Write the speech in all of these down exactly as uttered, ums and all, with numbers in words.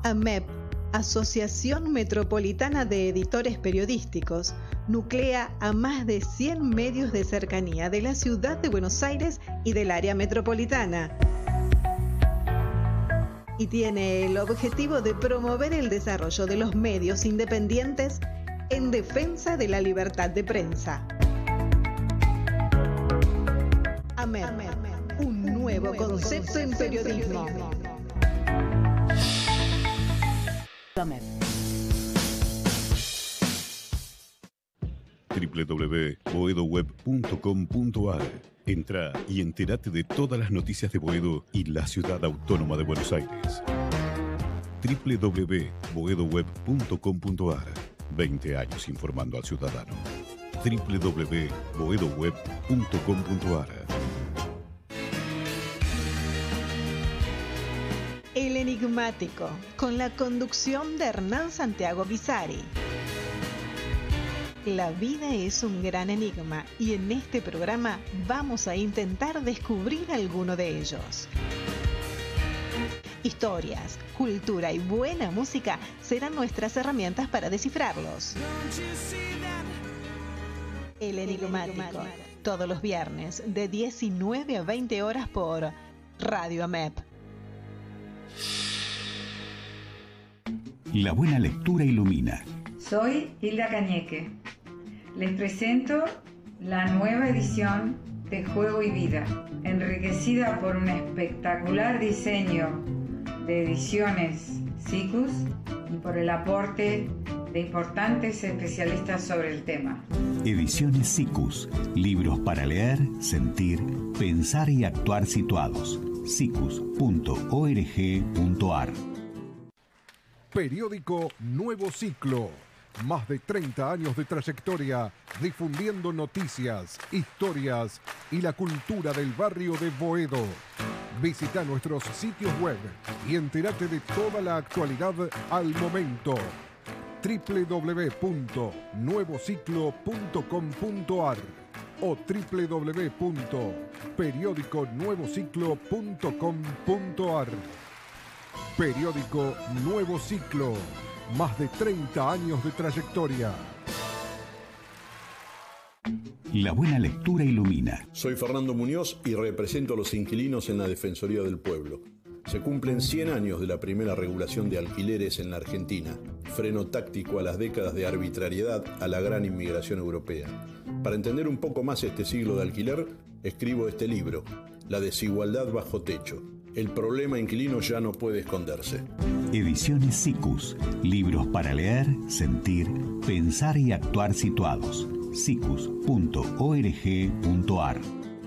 AMEP, Asociación Metropolitana de Editores Periodísticos, nuclea a más de cien medios de cercanía de la ciudad de Buenos Aires y del área metropolitana. Y tiene el objetivo de promover el desarrollo de los medios independientes en defensa de la libertad de prensa. AMEP, un nuevo concepto en periodismo. AMEP. doble u doble u doble u punto boedo web punto com punto a r. Entra y entérate de todas las noticias de Boedo y la ciudad autónoma de Buenos Aires. doble u doble u doble u punto boedo web punto com punto a r. veinte años informando al ciudadano. doble u doble u doble u punto boedo web punto com punto a r. El Enigmático, con la conducción de Hernán Santiago Bizari. La vida es un gran enigma y en este programa vamos a intentar descubrir alguno de ellos. Historias, cultura y buena música serán nuestras herramientas para descifrarlos. El Enigmático, todos los viernes de diecinueve a veinte horas por Radio AMEP. La buena lectura ilumina. Soy Hilda Cañeque. Les presento la nueva edición de Juego y Vida, enriquecida por un espectacular diseño de ediciones Sikus y por el aporte de importantes especialistas sobre el tema. Ediciones Sikus, libros para leer, sentir, pensar y actuar situados. sikus punto org punto a r. Periódico Nuevo Ciclo. Más de treinta años de trayectoria difundiendo noticias, historias y la cultura del barrio de Boedo. Visita nuestros sitios web y entérate de toda la actualidad al momento. doble u doble u doble u punto nuevo ciclo punto com punto a r o doble u doble u doble u punto periódico nuevo ciclo punto com punto a r. Periódico Nuevo Ciclo. Más de treinta años de trayectoria. La buena lectura ilumina. Soy Fernando Muñoz y represento a los inquilinos en la Defensoría del Pueblo. Se cumplen cien años de la primera regulación de alquileres en la Argentina, freno táctico a las décadas de arbitrariedad a la gran inmigración europea. Para entender un poco más este siglo de alquiler, escribo este libro, La desigualdad bajo techo. El problema inquilino ya no puede esconderse. Ediciones Sikus, libros para leer, sentir, pensar y actuar situados. sikus punto org punto a r.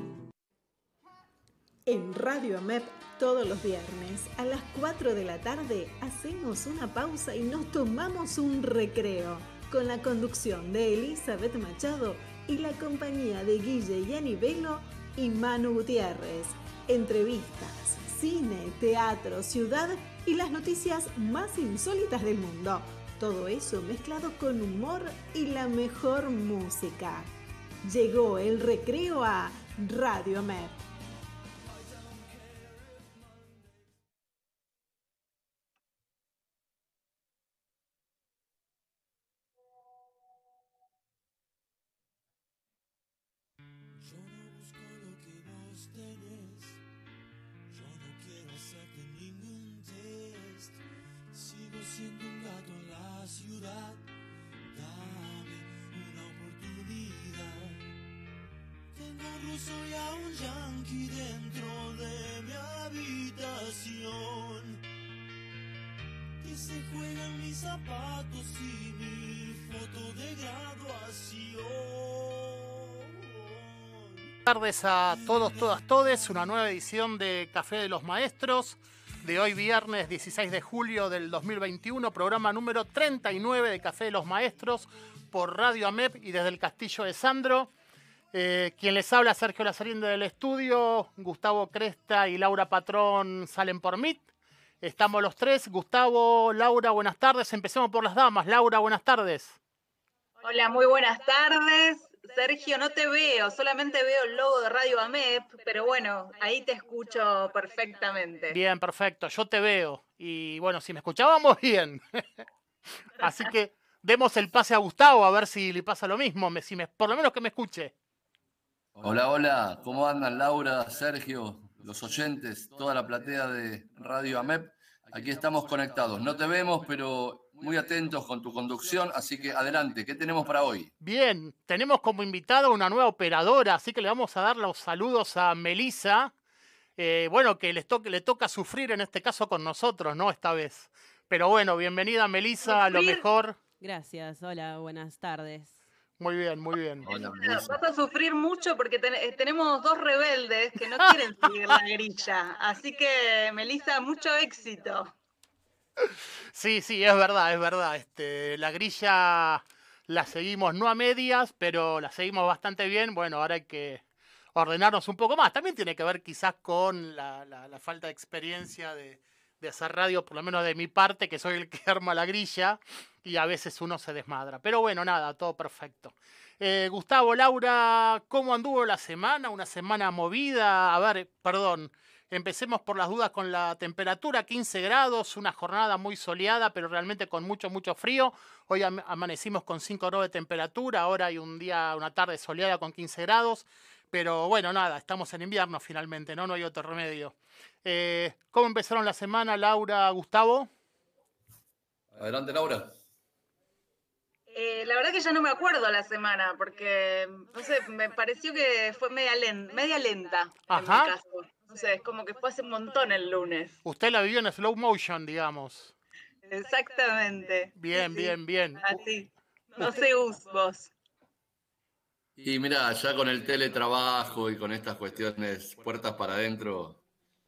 En Radio AMEP, todos los viernes a las cuatro de la tarde hacemos una pausa y nos tomamos un recreo con la conducción de Elizabeth Machado y la compañía de Guille Yanivelo y Manu Gutiérrez. Entrevistas, cine, teatro, ciudad y las noticias más insólitas del mundo. Todo eso mezclado con humor y la mejor música. Llegó el recreo a Radio AMEP. Siendo un gato en la ciudad, dame una oportunidad. Tengo un ruso y a un yanqui dentro de mi habitación, que se juegan mis zapatos y mi foto de graduación. Buenas tardes a todos, todas, todes. Una nueva edición de Café de los Maestros de hoy viernes dieciséis de julio del dos mil veintiuno, programa número treinta y nueve de Café de los Maestros por Radio AMEP y desde el Castillo de Sandro. Eh, quien les habla, Sergio Lazarindo del estudio, Gustavo Cresta y Laura Patrón salen por Meet. Estamos los tres, Gustavo, Laura, buenas tardes. Empecemos por las damas. Laura, buenas tardes. Hola, muy buenas tardes. Sergio, no te veo, solamente veo el logo de Radio AMEP, pero bueno, ahí te escucho perfectamente. Bien, perfecto, yo te veo. Y bueno, si me escuchábamos bien. Así que demos el pase a Gustavo a ver si le pasa lo mismo, me- si me, por lo menos que me escuche. Hola, hola, ¿cómo andan Laura, Sergio, los oyentes, toda la platea de Radio AMEP? Aquí estamos conectados, no te vemos, pero muy atentos con tu conducción, así que adelante, ¿qué tenemos para hoy? Bien, tenemos como invitada una nueva operadora, así que le vamos a dar los saludos a Melissa. Eh, bueno, que les toque, le toca sufrir en este caso con nosotros, ¿no? Esta vez. Pero bueno, bienvenida Melissa, a lo mejor. Gracias, hola, buenas tardes. Muy bien, muy bien. Hola, Vas a sufrir mucho porque ten- eh, tenemos dos rebeldes que no quieren seguir la grilla. Así que, Melissa, mucho éxito. Sí, sí, es verdad, es verdad. Este, la grilla la seguimos no a medias, pero la seguimos bastante bien. Bueno, ahora hay que ordenarnos un poco más. También tiene que ver quizás con la, la- la falta de experiencia de, de hacer radio, por lo menos de mi parte, que soy el que arma la grilla, y a veces uno se desmadra. Pero bueno, nada, todo perfecto. Eh, Gustavo, Laura, ¿cómo anduvo la semana? Una semana movida. A ver, perdón. Empecemos por las dudas con la temperatura, quince grados, una jornada muy soleada, pero realmente con mucho, mucho frío. Hoy am- amanecimos con cinco grados de temperatura, ahora hay un día, una tarde soleada con quince grados. Pero bueno, nada, estamos en invierno finalmente, ¿no? No hay otro remedio. Eh, ¿Cómo empezaron la semana, Laura, Gustavo? Adelante, Laura. Eh, la verdad que ya no me acuerdo la semana, porque, no sé, me pareció que fue media, len- media lenta en Ajá. mi caso. No sé, es como que fue hace un montón el lunes. Usted la vivió en slow motion, digamos. Exactamente. Bien, Sí, sí, bien, bien. así. No sé, Gus, vos. Y mira, ya con el teletrabajo y con estas cuestiones puertas para adentro,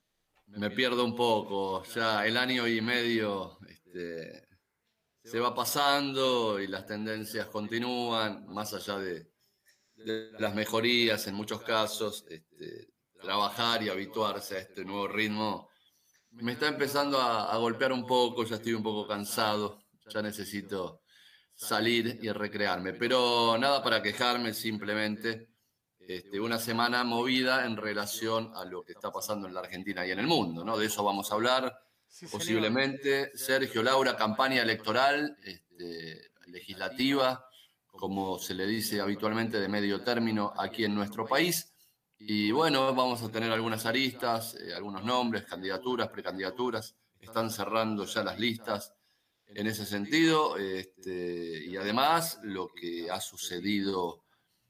me pierdo un poco. Ya el año y medio este, se va pasando y las tendencias continúan, más allá de, de las mejorías en muchos casos. Este, trabajar y habituarse a este nuevo ritmo me está empezando a, a golpear un poco, ya estoy un poco cansado, ya necesito salir y recrearme. Pero nada para quejarme, simplemente este, una semana movida en relación a lo que está pasando en la Argentina y en el mundo, ¿no? De eso vamos a hablar Sí, señor. posiblemente. Sergio, Laura, campaña electoral, este, legislativa, como se le dice habitualmente de medio término aquí en nuestro país. Y bueno, vamos a tener algunas aristas, eh, algunos nombres, candidaturas, precandidaturas. Están cerrando ya las listas en ese sentido. Este, y además lo que ha sucedido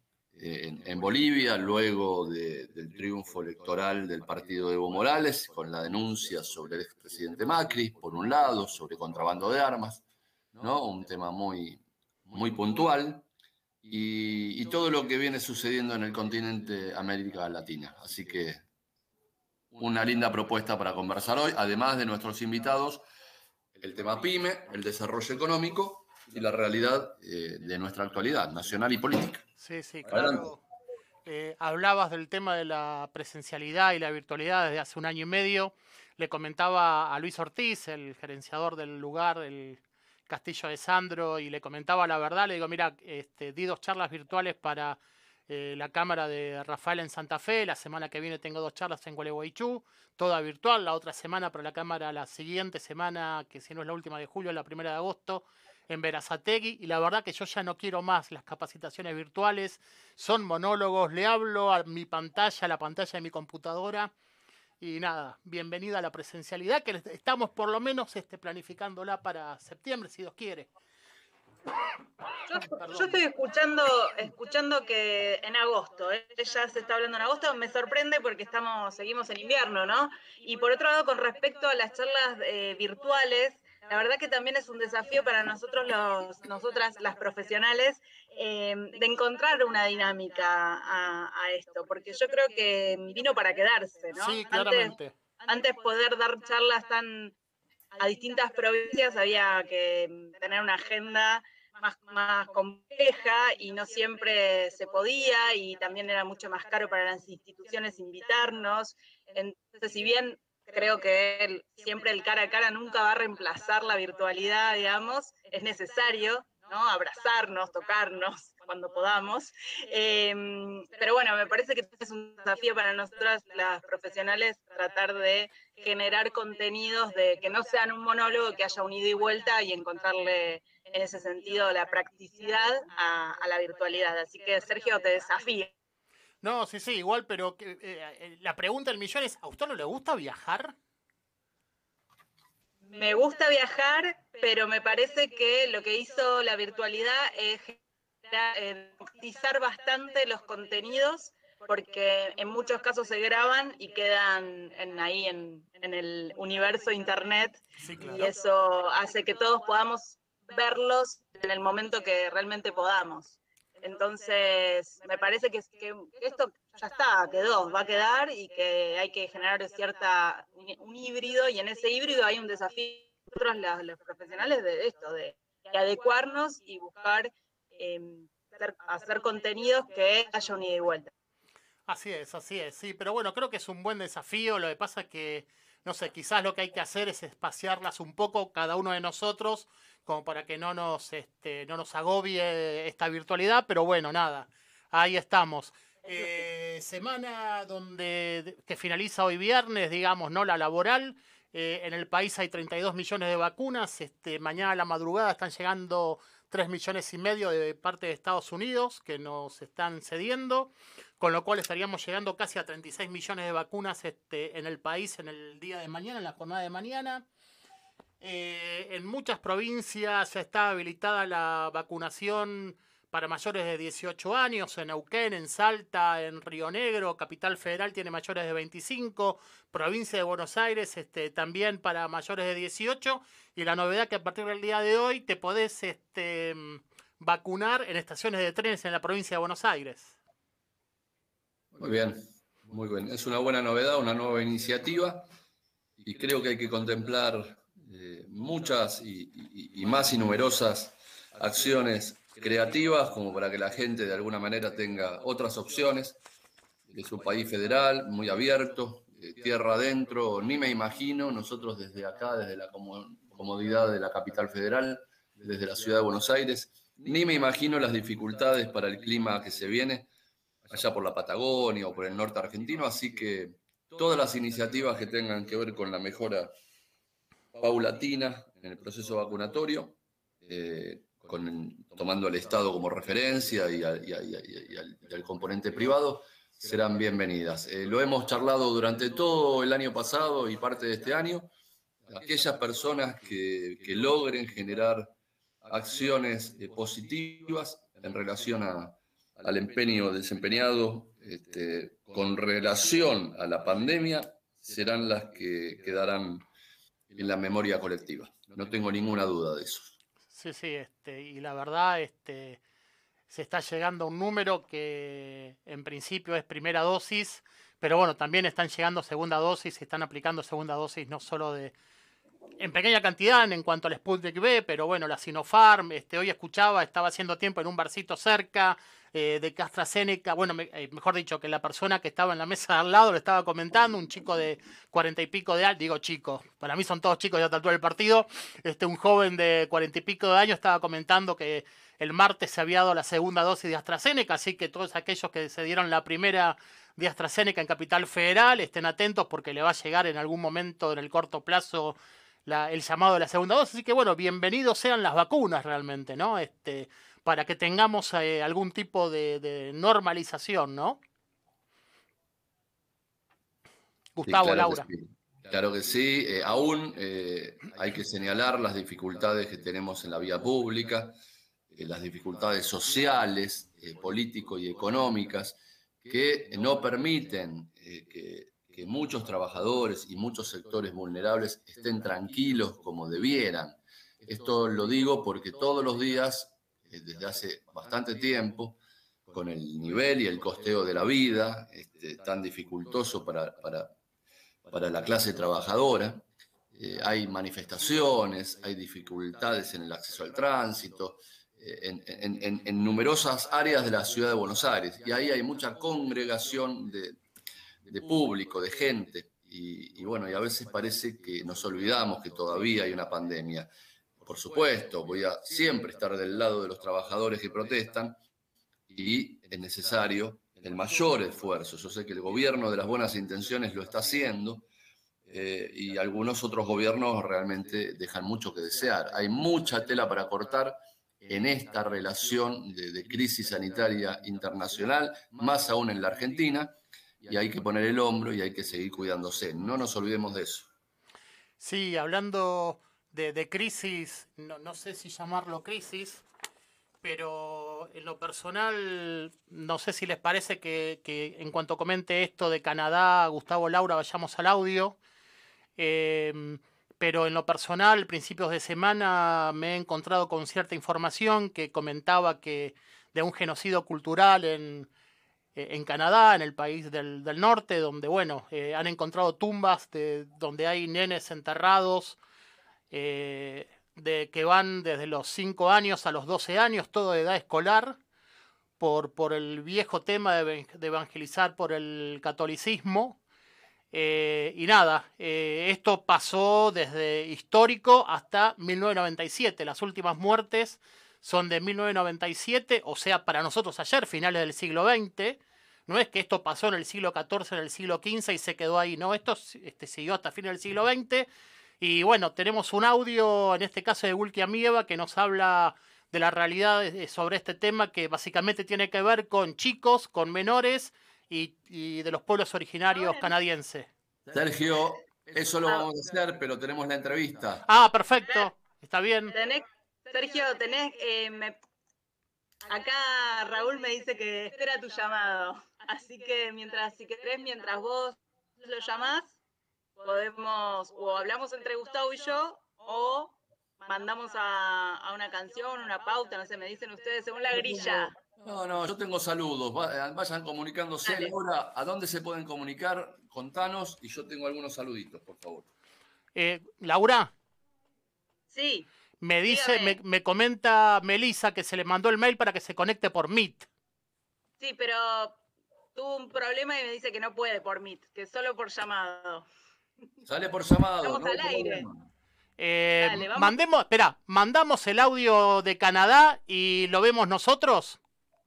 en, en Bolivia luego de, del triunfo electoral del partido de Evo Morales, con la denuncia sobre el expresidente Macri, por un lado, sobre contrabando de armas, ¿no? Un tema muy, muy puntual. Y, y todo lo que viene sucediendo en el continente América Latina. Así que una linda propuesta para conversar hoy, además de nuestros invitados, el tema PYME, el desarrollo económico y la realidad eh, de nuestra actualidad nacional y política. Sí, sí, Adelante. claro. Eh, hablabas del tema de la presencialidad y la virtualidad desde hace un año y medio. Le comentaba a Luis Ortiz, el gerenciador del lugar, el Castillo de Sandro, y le comentaba la verdad. Le digo, mira, este, di dos charlas virtuales para eh, la Cámara de Rafael en Santa Fe. La semana que viene tengo dos charlas en Gualeguaychú, toda virtual. La otra semana para la Cámara, la siguiente semana, que si no es la última de julio, la primera de agosto, en Berazategui, y la verdad que yo ya no quiero más las capacitaciones virtuales, son monólogos, le hablo a mi pantalla, a la pantalla de mi computadora, y nada, bienvenida a la presencialidad, que estamos por lo menos este, planificándola para septiembre, si Dios quiere. Yo, yo estoy escuchando, escuchando que en agosto, ¿eh? Ya se está hablando en agosto, me sorprende porque estamos, seguimos en invierno, ¿no? Y por otro lado, con respecto a las charlas eh, virtuales, la verdad que también es un desafío para nosotros, los, nosotras, las profesionales, eh, de encontrar una dinámica a, a esto, porque yo creo que vino para quedarse, ¿no? Sí, Antes, claramente. antes poder dar charlas tan a distintas provincias había que tener una agenda más, más compleja y no siempre se podía, y también era mucho más caro para las instituciones invitarnos. Entonces, si bien creo que el, siempre el cara a cara nunca va a reemplazar la virtualidad, digamos, es necesario, ¿no? Abrazarnos, tocarnos cuando podamos. Eh, pero bueno, me parece que es un desafío para nosotras, las profesionales, tratar de generar contenidos de que no sean un monólogo, que haya un ida y vuelta y encontrarle en ese sentido la practicidad a, a la virtualidad. Así que, Sergio, te desafío. No, sí, sí, igual, pero eh, eh, la pregunta del millón es, ¿a usted no le gusta viajar? Me gusta viajar, pero me parece que lo que hizo la virtualidad es democratizar bastante los contenidos, porque en muchos casos se graban y quedan en, ahí en, en el universo internet, sí, claro. Y eso hace que todos podamos verlos en el momento que realmente podamos. Entonces, me parece que, que esto ya está, quedó, va a quedar, y que hay que generar cierta un híbrido, y en ese híbrido hay un desafío nosotros los, los profesionales de esto, de, de adecuarnos y buscar eh, hacer, hacer contenidos que haya un ida y vuelta. Así es, así es, sí, pero bueno, creo que es un buen desafío. Lo que pasa es que, no sé, quizás lo que hay que hacer es espaciarlas un poco cada uno de nosotros, como para que no nos, este, no nos agobie esta virtualidad, pero bueno, nada, ahí estamos. Eh, semana donde que finaliza hoy viernes, digamos, ¿no? La laboral. Eh, en el país hay treinta y dos millones de vacunas. Este, mañana a la madrugada están llegando tres millones y medio de parte de Estados Unidos que nos están cediendo, con lo cual estaríamos llegando casi a treinta y seis millones de vacunas este, en el país en el día de mañana, en la jornada de mañana. Eh, en muchas provincias ya está habilitada la vacunación para mayores de dieciocho años, en Neuquén, en Salta, en Río Negro. Capital Federal tiene mayores de veinticinco, provincia de Buenos Aires este, también para mayores de dieciocho, y la novedad que a partir del día de hoy te podés este, vacunar en estaciones de trenes en la provincia de Buenos Aires. Muy bien, muy bien. Es una buena novedad, una nueva iniciativa, y creo que hay que contemplar eh, muchas y, y, y más y numerosas acciones creativas, como para que la gente de alguna manera tenga otras opciones. Es un país federal, muy abierto, eh, tierra adentro. Ni me imagino, nosotros desde acá, desde la comodidad de la capital federal, desde la ciudad de Buenos Aires, ni me imagino las dificultades para el clima que se viene allá por la Patagonia o por el norte argentino. Así que todas las iniciativas que tengan que ver con la mejora paulatina en el proceso vacunatorio, eh, Con, tomando al Estado como referencia y, a, y, a, y, a, y, al, y al componente privado, serán bienvenidas. Eh, lo hemos charlado durante todo el año pasado y parte de este año. Aquellas personas que, que logren generar acciones eh, positivas en relación a, al empeño desempeñado este, con relación a la pandemia serán las que quedarán en la memoria colectiva. No tengo ninguna duda de eso. Sí, sí, este, y la verdad, este, se está llegando a un número que en principio es primera dosis, pero bueno, también están llegando segunda dosis y están aplicando segunda dosis no solo de en pequeña cantidad en cuanto al Sputnik V, pero bueno, la Sinopharm, este, hoy escuchaba, estaba haciendo tiempo en un barcito cerca eh, de AstraZeneca, bueno, me, eh, mejor dicho, que la persona que estaba en la mesa de al lado le estaba comentando, un chico de cuarenta y pico de años, digo chico, para mí son todos chicos ya a esta altura del partido, este, un joven de cuarenta y pico de años estaba comentando que el martes se había dado la segunda dosis de AstraZeneca, así que todos aquellos que se dieron la primera de AstraZeneca en Capital Federal estén atentos porque le va a llegar en algún momento en el corto plazo La, el llamado de la segunda dosis. Así que bueno, bienvenidos sean las vacunas realmente, ¿no? Este, para que tengamos eh, algún tipo de, de normalización, ¿no? Gustavo, sí, claro Laura. Que sí. Claro que sí. Eh, aún eh, hay que señalar las dificultades que tenemos en la vía pública, eh, las dificultades sociales, eh, políticas y económicas, que no permiten eh, que que muchos trabajadores y muchos sectores vulnerables estén tranquilos como debieran. Esto lo digo porque todos los días, desde hace bastante tiempo, con el nivel y el costeo de la vida este, tan dificultoso para, para, para la clase trabajadora, eh, hay manifestaciones, hay dificultades en el acceso al tránsito, eh, en, en, en, en numerosas áreas de la ciudad de Buenos Aires, y ahí hay mucha congregación de de público, de gente, y, y bueno, y a veces parece que nos olvidamos que todavía hay una pandemia. por supuesto, voy a siempre estar del lado de los trabajadores que protestan y es necesario el mayor esfuerzo. Yo sé que el gobierno de las buenas intenciones lo está haciendo eh, y algunos otros gobiernos realmente dejan mucho que desear. Hay mucha tela para cortar en esta relación de, de crisis sanitaria internacional, más aún en la Argentina, y hay que poner el hombro y hay que seguir cuidándose. No nos olvidemos de eso. Sí, hablando de, de crisis, no, no sé si llamarlo crisis, pero en lo personal, no sé si les parece que, que en cuanto comente esto de Canadá, Gustavo, Laura, vayamos al audio. Eh, pero en lo personal, principios de semana me he encontrado con cierta información que comentaba que de un genocidio cultural en, en Canadá, en el país del, del norte, donde, bueno, eh, han encontrado tumbas de, donde hay nenes enterrados, eh, de que van desde los cinco años a los doce años, todo de edad escolar, por, por el viejo tema de, de evangelizar por el catolicismo. Eh, y nada, eh, esto pasó desde histórico hasta mil novecientos noventa y siete. Las últimas muertes son de mil novecientos noventa y siete, o sea, para nosotros ayer, finales del siglo veinte. No es que esto pasó en el siglo catorce, en el siglo quince y se quedó ahí. No, esto este, siguió hasta fines del siglo veinte. Y bueno, tenemos un audio, en este caso de Wilkie Amieva, que nos habla de la realidad sobre este tema, que básicamente tiene que ver con chicos, con menores y, y de los pueblos originarios canadienses. Sergio, eso lo vamos a hacer, pero tenemos la entrevista. Ah, perfecto, está bien. Tenés, Sergio, tenés... Eh, me, acá Raúl me dice que espera tu llamado. Así que mientras, si querés, mientras vos lo llamás, podemos, o hablamos entre Gustavo y yo, o mandamos a, a una canción, una pauta, no sé, me dicen ustedes, según la grilla. No, no, yo tengo saludos. Vayan comunicándose. Dale. Laura, ¿a dónde se pueden comunicar? Contanos y yo tengo algunos saluditos, por favor. Eh, Laura. Sí. Me dice, me, me comenta Melissa que se le mandó el mail para que se conecte por Meet. Sí, pero tuvo un problema y me dice que no puede por Meet, que solo por llamado. Sale por llamado. Estamos no al aire. Eh, Dale, vamos. mandemos, espera, mandamos el audio de Canadá y lo vemos nosotros.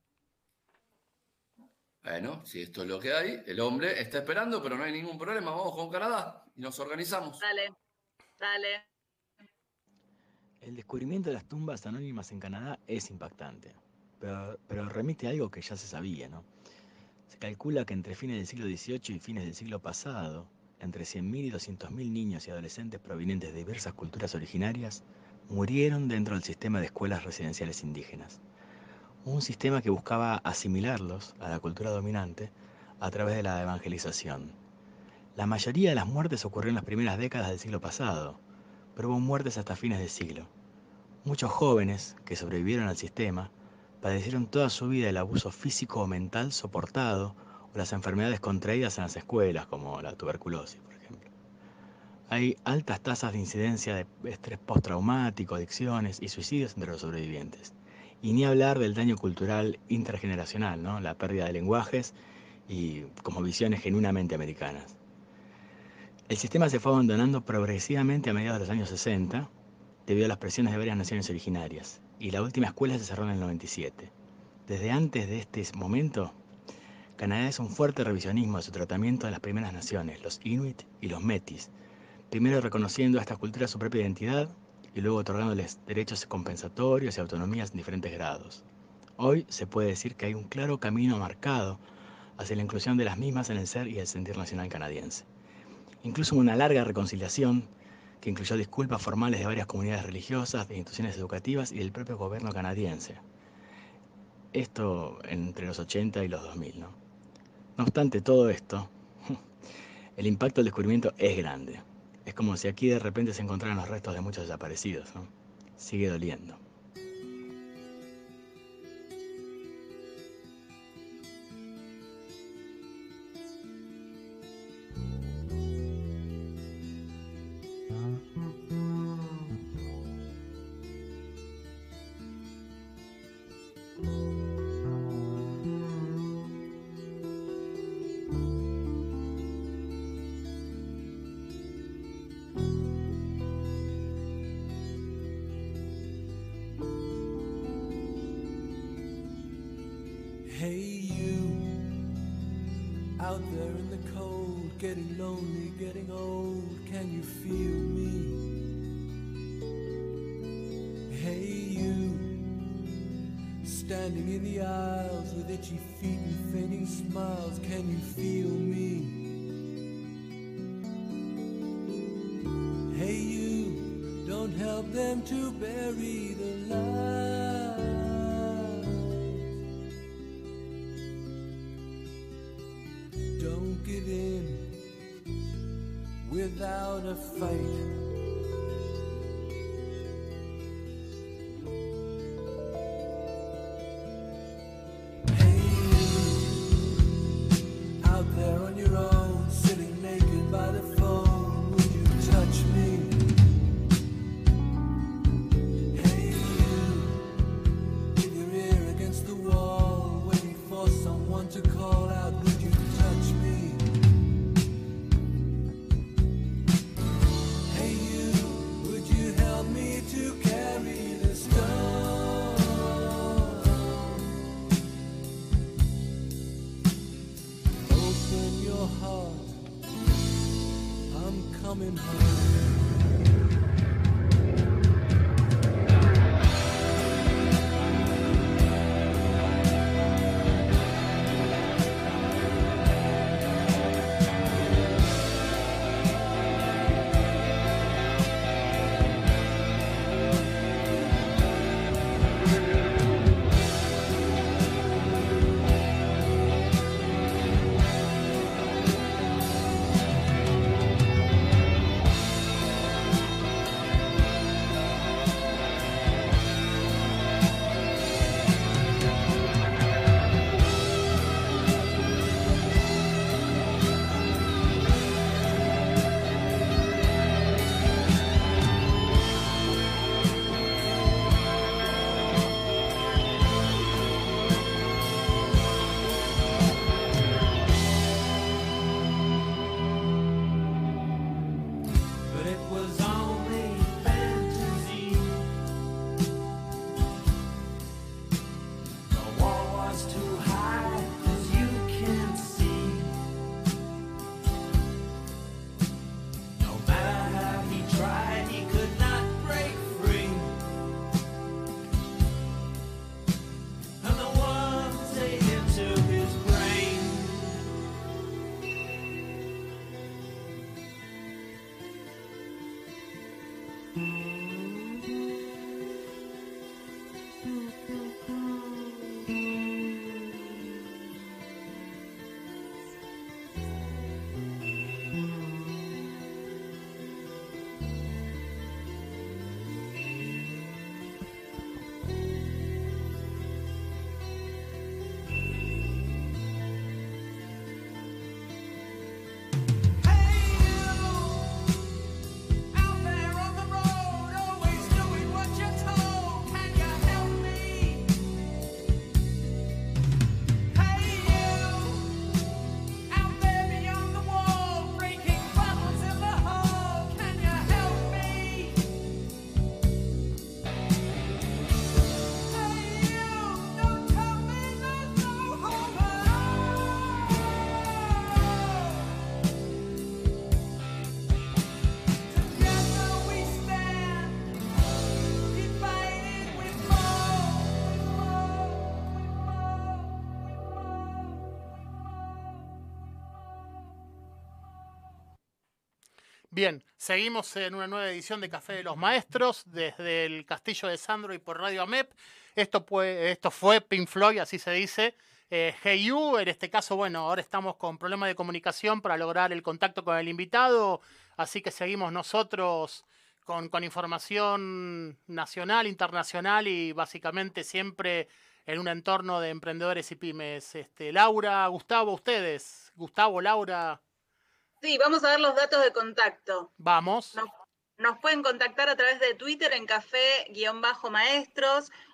Bueno, si esto es lo que hay, el hombre está esperando, pero no hay ningún problema. Vamos con Canadá y nos organizamos. Dale, dale. El descubrimiento de las tumbas anónimas en Canadá es impactante, pero, pero remite a algo que ya se sabía, ¿no? Se calcula que entre fines del siglo dieciocho y fines del siglo pasado, entre cien mil y doscientos mil niños y adolescentes provenientes de diversas culturas originarias murieron dentro del sistema de escuelas residenciales indígenas. Un sistema que buscaba asimilarlos a la cultura dominante a través de la evangelización. La mayoría de las muertes ocurrió en las primeras décadas del siglo pasado, pero hubo muertes hasta fines de siglo. Muchos jóvenes que sobrevivieron al sistema padecieron toda su vida el abuso físico o mental soportado o las enfermedades contraídas en las escuelas, como la tuberculosis, por ejemplo. Hay altas tasas de incidencia de estrés postraumático, adicciones y suicidios entre los sobrevivientes. Y ni hablar del daño cultural intergeneracional, ¿no? La pérdida de lenguajes y como visiones genuinamente americanas. El sistema se fue abandonando progresivamente a mediados de los años sesenta, debido a las presiones de varias naciones originarias, y la última escuela se cerró en el noventa y siete. Desde antes de este momento, Canadá es un fuerte revisionismo de su tratamiento de las primeras naciones, los Inuit y los Métis, primero reconociendo a esta cultura su propia identidad y luego otorgándoles derechos compensatorios y autonomías en diferentes grados. Hoy se puede decir que hay un claro camino marcado hacia la inclusión de las mismas en el ser y el sentir nacional canadiense. Incluso una larga reconciliación que incluyó disculpas formales de varias comunidades religiosas, de instituciones educativas y del propio gobierno canadiense. Esto entre los ochenta y los dos mil, ¿no? No obstante todo esto, el impacto del descubrimiento es grande. Es como si aquí de repente se encontraran los restos de muchos desaparecidos, ¿no? Sigue doliendo. Out there in the cold, getting lonely, getting old, can you feel me? Hey you, standing in the aisles with itchy feet and fainting smiles, can you feel me? Hey you, don't help them to bury the light. Don't give in without a fight. Bien, seguimos en una nueva edición de Café de los Maestros desde el Castillo de Sandro y por Radio AMEP. Esto fue, esto fue Pink Floyd, así se dice. Eh, Hey You, en este caso, bueno, ahora estamos con problemas de comunicación para lograr el contacto con el invitado, así que seguimos nosotros con, con información nacional, internacional y básicamente siempre en un entorno de emprendedores y pymes. Este, Laura, Gustavo, ustedes. Gustavo, Laura. Sí, vamos a ver los datos de contacto. Vamos. Nos, nos pueden contactar a través de Twitter en café-maestros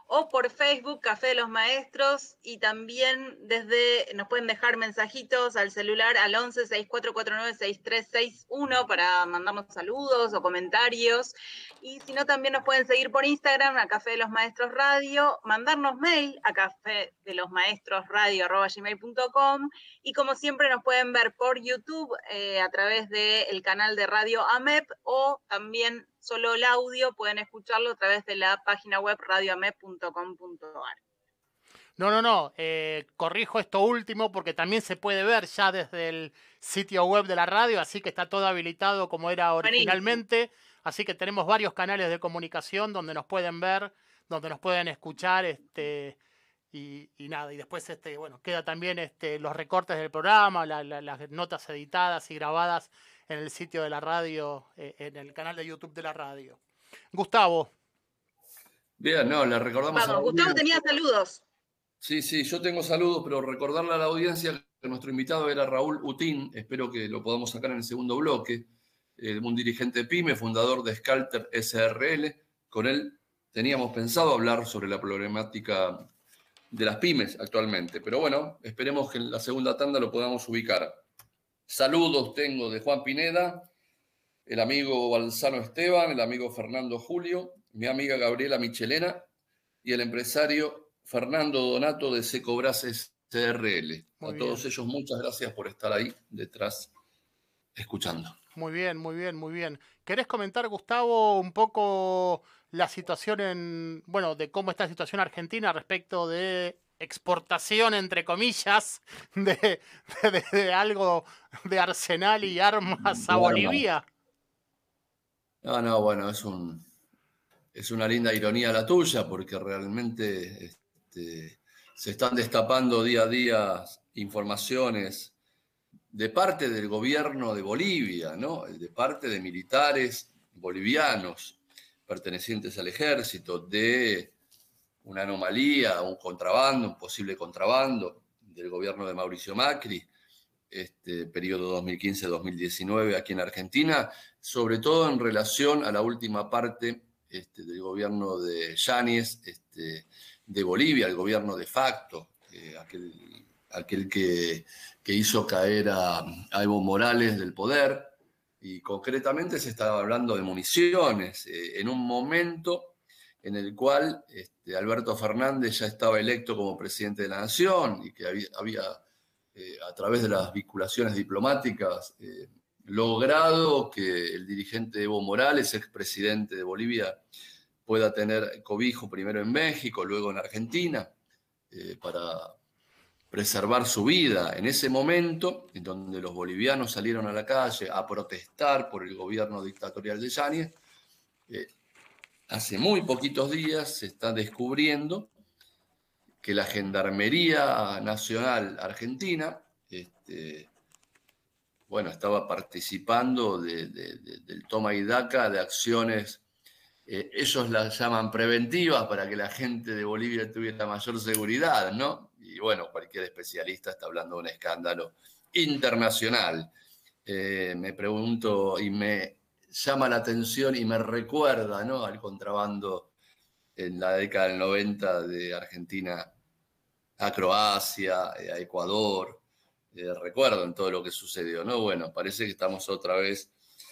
o por Facebook, Café de los Maestros, y también desde, nos pueden dejar mensajitos al celular al once, sesenta y cuatro cuarenta y nueve, sesenta y tres sesenta y uno para mandarnos saludos o comentarios, y si no también nos pueden seguir por Instagram a Café de los Maestros Radio, mandarnos mail a café de los maestros radio arroba gmail punto com, y como siempre nos pueden ver por YouTube eh, a través del canal de Radio A M E P, o también solo el audio pueden escucharlo a través de la página web radio amep punto com punto a r. No, no, no, eh, corrijo esto último porque también se puede ver ya desde el sitio web de la radio, así que está todo habilitado como era originalmente, así que tenemos varios canales de comunicación donde nos pueden ver, donde nos pueden escuchar, este, y, y nada, y después este, bueno, queda también este, los recortes del programa, la, la, las notas editadas y grabadas en el sitio de la radio, eh, en el canal de YouTube de la radio. Gustavo. Bien, no, le recordamos Vamos, Gustavo tenía saludos. Sí, sí, yo tengo saludos, pero recordarle a la audiencia que nuestro invitado era Raúl Utín, espero que lo podamos sacar en el segundo bloque, eh, un dirigente PYME, fundador de Scalter S R L. Con él teníamos pensado hablar sobre la problemática de las pymes actualmente, pero bueno, esperemos que en la segunda tanda lo podamos ubicar. Saludos tengo de Juan Pineda, el amigo Balzano Esteban, el amigo Fernando Julio, mi amiga Gabriela Michelena y el empresario Fernando Donato de Secobras S R L. Muy a bien. todos ellos muchas gracias por estar ahí detrás escuchando. Muy bien, muy bien, muy bien. ¿Querés comentar, Gustavo, un poco la situación en, bueno, de cómo está la situación argentina respecto de exportación, entre comillas, de, de, de algo de arsenal y armas a De Bolivia? No, no, bueno, es un es una linda ironía la tuya, porque realmente este, se están destapando día a día informaciones de parte del gobierno de Bolivia, ¿no? De parte de militares bolivianos pertenecientes al ejército, de una anomalía, un contrabando, un posible contrabando del gobierno de Mauricio Macri, este periodo dos mil quince a dos mil diecinueve aquí en Argentina, sobre todo en relación a la última parte este, del gobierno de Yáñez, este, de Bolivia, el gobierno de facto, eh, aquel, aquel que, que hizo caer a, a Evo Morales del poder, y concretamente se estaba hablando de municiones, eh, en un momento en el cual este, Alberto Fernández ya estaba electo como presidente de la Nación y que había, había eh, a través de las vinculaciones diplomáticas, eh, logrado que el dirigente Evo Morales, expresidente de Bolivia, pueda tener cobijo primero en México, luego en Argentina, eh, para preservar su vida. En ese momento, en donde los bolivianos salieron a la calle a protestar por el gobierno dictatorial de Yáñez, eh, hace muy poquitos días se está descubriendo que la Gendarmería Nacional Argentina este, bueno, estaba participando de, de, de, del toma y daca de acciones, eh, ellos las llaman preventivas para que la gente de Bolivia tuviera mayor seguridad, ¿no? Y bueno, cualquier especialista está hablando de un escándalo internacional. Eh, me pregunto y me llama la atención y me recuerda, ¿no?, al contrabando en la década del noventa de Argentina a Croacia, a Ecuador. Eh, recuerdo en todo lo que sucedió, ¿no? Bueno, parece que estamos otra vez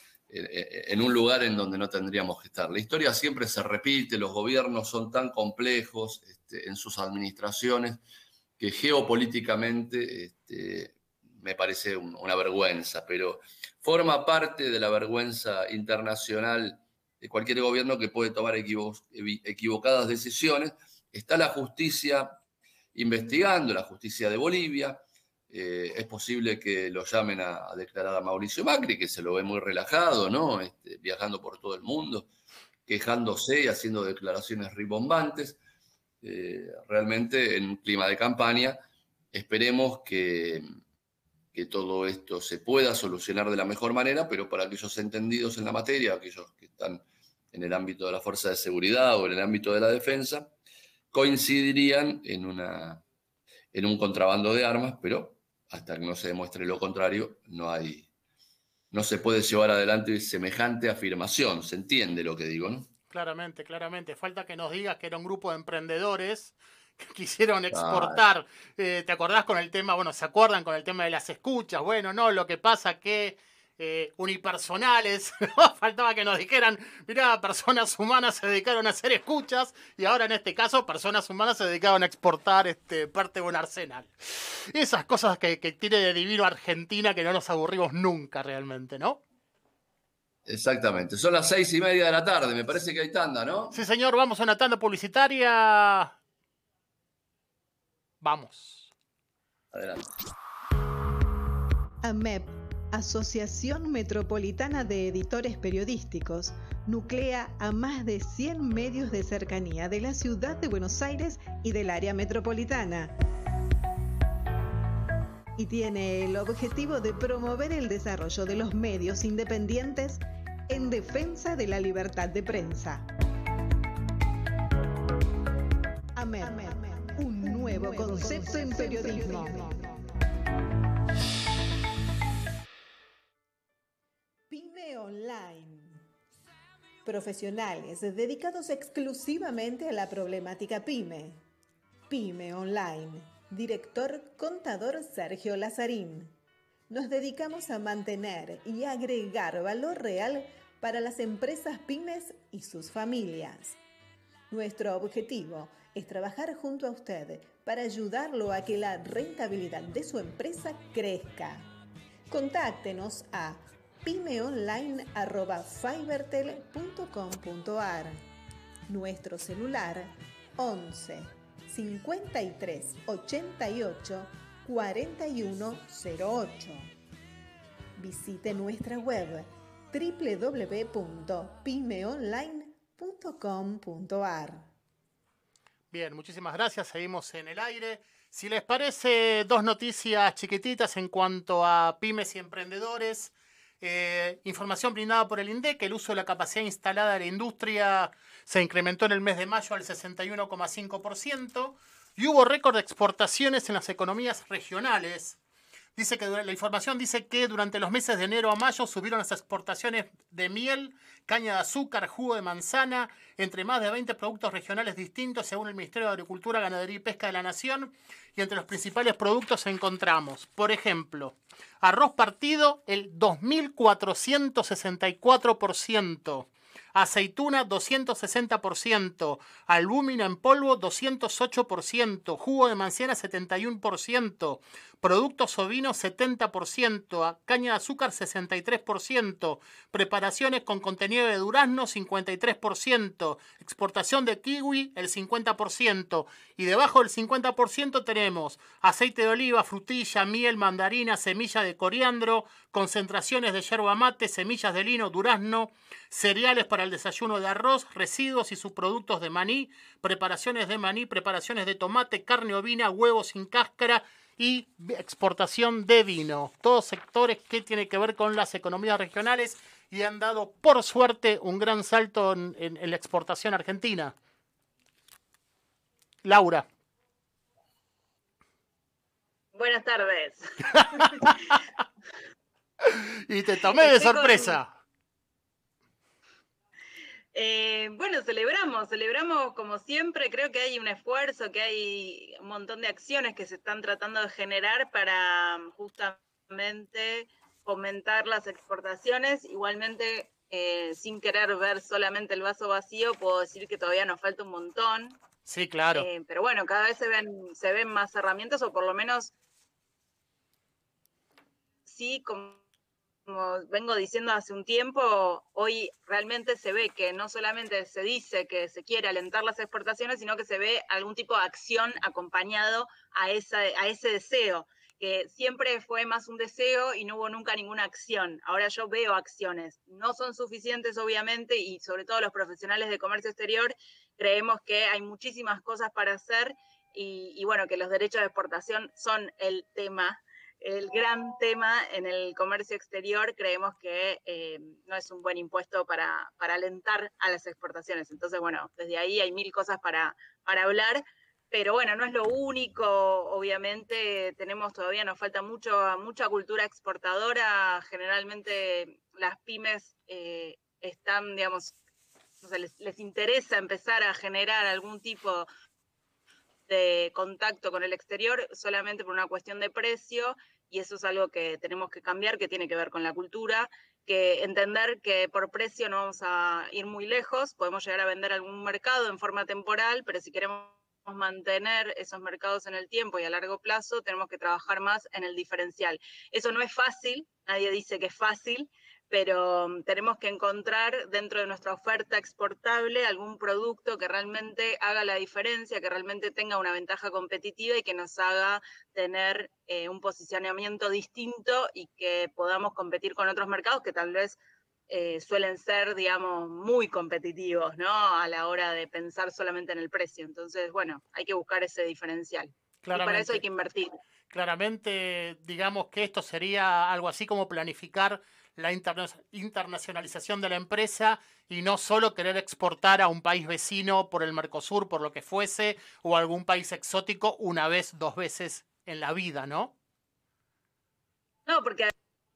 en, en un lugar en donde no tendríamos que estar. La historia siempre se repite, los gobiernos son tan complejos este, en sus administraciones que geopolíticamente este, me parece un, una vergüenza, pero forma parte de la vergüenza internacional de cualquier gobierno que puede tomar equivo equivocadas decisiones. Está la justicia investigando, la justicia de Bolivia. Eh, es posible que lo llamen a, a declarar a Mauricio Macri, que se lo ve muy relajado, ¿no? Este, viajando por todo el mundo, quejándose y haciendo declaraciones ribombantes. Eh, realmente en un clima de campaña, esperemos que, que todo esto se pueda solucionar de la mejor manera, pero para aquellos entendidos en la materia, aquellos que están en el ámbito de la fuerza de seguridad o en el ámbito de la defensa, coincidirían en, una, en un contrabando de armas, pero hasta que no se demuestre lo contrario, no hay, no se puede llevar adelante semejante afirmación. ¿Se entiende lo que digo, no? Claramente, claramente. Falta que nos digas que era un grupo de emprendedores que quisieron exportar. Eh, ¿Te acordás con el tema? Bueno, ¿se acuerdan con el tema de las escuchas? Bueno, no, lo que pasa que eh, unipersonales, faltaba que nos dijeran, mirá, personas humanas se dedicaron a hacer escuchas y ahora en este caso personas humanas se dedicaron a exportar este, parte de un arsenal. Esas cosas que, que tiene de divino Argentina que no nos aburrimos nunca realmente, ¿no? Exactamente. Son las seis y media de la tarde. Me parece que hay tanda, ¿no? Sí, señor. Vamos a una tanda publicitaria. Vamos. Adelante. A M E P, Asociación Metropolitana de Editores Periodísticos, nuclea a más de cien medios de cercanía de la ciudad de Buenos Aires y del área metropolitana. Y tiene el objetivo de promover el desarrollo de los medios independientes en defensa de la libertad de prensa. A M E P, un nuevo concepto en periodismo. Pyme Online. Profesionales dedicados exclusivamente a la problemática pyme. Pyme Online. Director Contador Sergio Lazarín. Nos dedicamos a mantener y agregar valor real para las empresas pymes y sus familias. Nuestro objetivo es trabajar junto a usted para ayudarlo a que la rentabilidad de su empresa crezca. Contáctenos a pymeonline arroba fibertel punto com punto ar. Nuestro celular once cincuenta y tres ochenta y ocho cuarenta y uno cero ocho. Visite nuestra web doble u doble u doble u punto pymeonline punto com punto ar. Bien, muchísimas gracias. Seguimos en el aire. Si les parece, dos noticias chiquititas en cuanto a pymes y emprendedores. Eh, información brindada por el INDEC, el uso de la capacidad instalada de la industria se incrementó en el mes de mayo al sesenta y uno coma cinco por ciento y hubo récord de exportaciones en las economías regionales. Dice que la información dice que durante los meses de enero a mayo subieron las exportaciones de miel, caña de azúcar, jugo de manzana, entre más de veinte productos regionales distintos según el Ministerio de Agricultura, Ganadería y Pesca de la Nación. Y entre los principales productos encontramos, por ejemplo, arroz partido el dos mil cuatrocientos sesenta y cuatro por ciento, aceituna doscientos sesenta por ciento, albúmina en polvo doscientos ocho por ciento, jugo de manzana setenta y uno por ciento, productos ovinos setenta por ciento, caña de azúcar sesenta y tres por ciento, preparaciones con contenido de durazno cincuenta y tres por ciento, exportación de kiwi el cincuenta por ciento y debajo del cincuenta por ciento tenemos aceite de oliva, frutilla, miel, mandarina, semilla de coriandro, concentraciones de yerba mate, semillas de lino, durazno, cereales para el desayuno de arroz, residuos y subproductos de maní, preparaciones de maní, preparaciones de tomate, carne ovina, huevos sin cáscara y exportación de vino. Todos sectores que tienen que ver con las economías regionales y han dado, por suerte, un gran salto en, en, en la exportación argentina. Laura. Buenas tardes. Y te tomé de Estoy sorpresa. Con... Eh, bueno, celebramos, celebramos como siempre. Creo que hay un esfuerzo, que hay un montón de acciones que se están tratando de generar para justamente fomentar las exportaciones. Igualmente, eh, sin querer ver solamente el vaso vacío, puedo decir que todavía nos falta un montón. Sí, claro. Eh, pero bueno, cada vez se ven, se ven más herramientas, o por lo menos sí, como, como vengo diciendo hace un tiempo, hoy realmente se ve que no solamente se dice que se quiere alentar las exportaciones, sino que se ve algún tipo de acción acompañado a, esa, a ese deseo, que siempre fue más un deseo y no hubo nunca ninguna acción. Ahora yo veo acciones. No son suficientes, obviamente, y sobre todo los profesionales de comercio exterior creemos que hay muchísimas cosas para hacer y, y bueno, que los derechos de exportación son el tema, el gran tema en el comercio exterior. Creemos que eh, no es un buen impuesto para, para alentar a las exportaciones. Entonces, bueno, desde ahí hay mil cosas para, para hablar. Pero bueno, no es lo único, obviamente tenemos todavía, nos falta mucho, mucha cultura exportadora. Generalmente las pymes eh, están, digamos, o sea, les, les interesa empezar a generar algún tipo de contacto con el exterior solamente por una cuestión de precio, y eso es algo que tenemos que cambiar, que tiene que ver con la cultura, que entender que por precio no vamos a ir muy lejos, podemos llegar a vender algún mercado en forma temporal, pero si queremos mantener esos mercados en el tiempo y a largo plazo, tenemos que trabajar más en el diferencial. Eso no es fácil, nadie dice que es fácil, pero tenemos que encontrar dentro de nuestra oferta exportable algún producto que realmente haga la diferencia, que realmente tenga una ventaja competitiva y que nos haga tener eh, un posicionamiento distinto y que podamos competir con otros mercados que tal vez eh, suelen ser, digamos, muy competitivos, ¿no? A la hora de pensar solamente en el precio. Entonces, bueno, hay que buscar ese diferencial. Claramente. Y para eso hay que invertir. Claramente, digamos que esto sería algo así como planificar la interna internacionalización de la empresa y no solo querer exportar a un país vecino por el Mercosur, por lo que fuese, o a algún país exótico una vez, dos veces en la vida, ¿no? No, porque,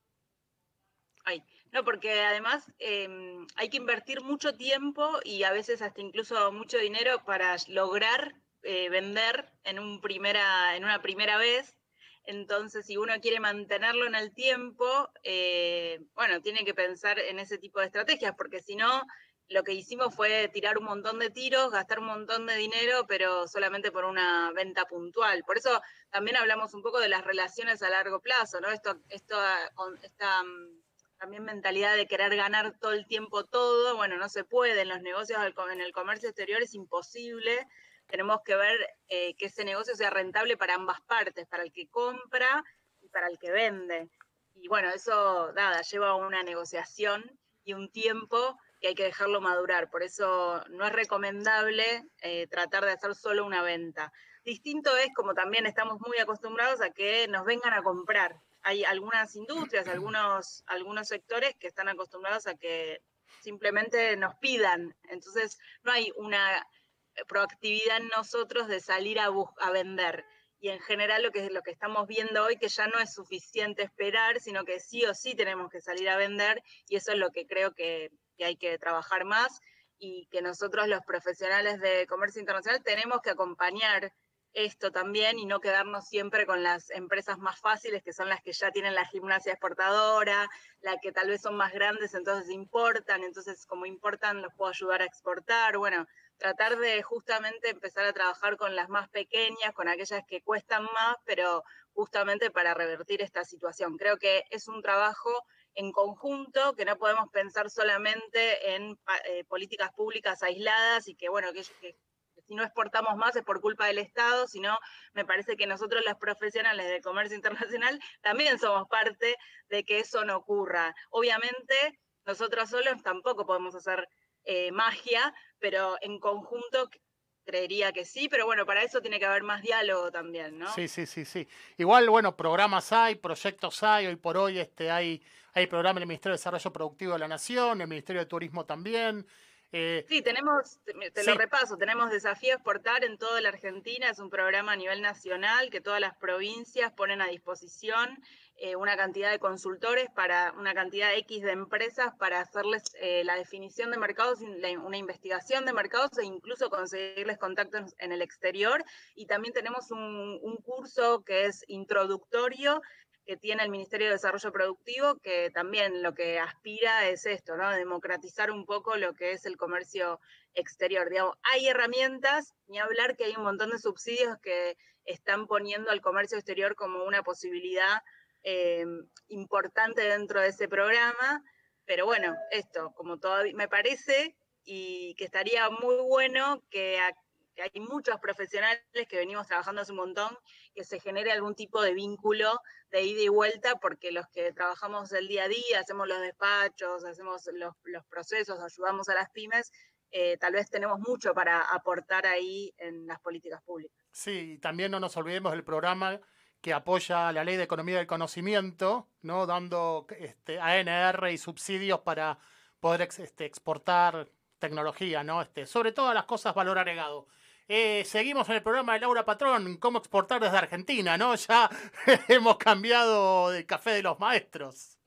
ay, no, porque además eh, hay que invertir mucho tiempo y a veces hasta incluso mucho dinero para lograr eh, vender en, un primera, en una primera vez. Entonces, si uno quiere mantenerlo en el tiempo, eh, bueno, tiene que pensar en ese tipo de estrategias, porque si no, lo que hicimos fue tirar un montón de tiros, gastar un montón de dinero, pero solamente por una venta puntual. Por eso también hablamos un poco de las relaciones a largo plazo, ¿no? Esto, esto, esta también mentalidad de querer ganar todo el tiempo todo, bueno, no se puede. En los negocios, en el comercio exterior es imposible. Tenemos que ver eh, que ese negocio sea rentable para ambas partes, para el que compra y para el que vende. Y bueno, eso, nada, lleva una negociación y un tiempo que hay que dejarlo madurar. Por eso no es recomendable eh, tratar de hacer solo una venta. Distinto es como también estamos muy acostumbrados a que nos vengan a comprar. Hay algunas industrias, algunos, algunos sectores que están acostumbrados a que simplemente nos pidan. Entonces no hay una proactividad en nosotros de salir a, a vender. Y en general lo que es lo que estamos viendo hoy, que ya no es suficiente esperar, sino que sí o sí tenemos que salir a vender, y eso es lo que creo que, que hay que trabajar más, y que nosotros los profesionales de comercio internacional tenemos que acompañar esto también y no quedarnos siempre con las empresas más fáciles, que son las que ya tienen la gimnasia exportadora, las que tal vez son más grandes, entonces importan, entonces como importan los puedo ayudar a exportar. Bueno, tratar de justamente empezar a trabajar con las más pequeñas, con aquellas que cuestan más, pero justamente para revertir esta situación. Creo que es un trabajo en conjunto, que no podemos pensar solamente en eh, políticas públicas aisladas y que, bueno, que, que si no exportamos más es por culpa del Estado, sino me parece que nosotros los profesionales de comercio internacional también somos parte de que eso no ocurra. Obviamente, nosotros solos tampoco podemos hacer eh, magia, pero en conjunto creería que sí, pero bueno, para eso tiene que haber más diálogo también, ¿no? Sí, sí, sí, sí. Igual, bueno, programas hay, proyectos hay, hoy por hoy este, hay, hay programas del Ministerio de Desarrollo Productivo de la Nación, el Ministerio de Turismo también. Eh, sí, tenemos, te, te sí. lo repaso, tenemos Desafío Exportar en toda la Argentina, es un programa a nivel nacional que todas las provincias ponen a disposición eh, una cantidad de consultores para una cantidad X de empresas para hacerles eh, la definición de mercados, una investigación de mercados e incluso conseguirles contactos en el exterior. Y también tenemos un, un curso que es introductorio, que tiene el Ministerio de Desarrollo Productivo, que también lo que aspira es esto, ¿no? Democratizar un poco lo que es el comercio exterior. Digamos, hay herramientas, ni hablar que hay un montón de subsidios que están poniendo al comercio exterior como una posibilidad eh, importante dentro de ese programa, pero bueno, esto, como todavía me parece, y que estaría muy bueno que a, que hay muchos profesionales que venimos trabajando hace un montón, que se genere algún tipo de vínculo de ida y vuelta, porque los que trabajamos el día a día, hacemos los despachos, hacemos los, los procesos, ayudamos a las pymes, eh, tal vez tenemos mucho para aportar ahí en las políticas públicas. Sí, y también no nos olvidemos del programa que apoya la Ley de Economía del Conocimiento, ¿no? Dando este, A N R y subsidios para poder ex, este, exportar tecnología, ¿no? Este, sobre todo las cosas valor agregado. Eh, seguimos en el programa de Laura Patrón, cómo exportar desde Argentina, ¿no? Ya hemos cambiado de Café de los Maestros.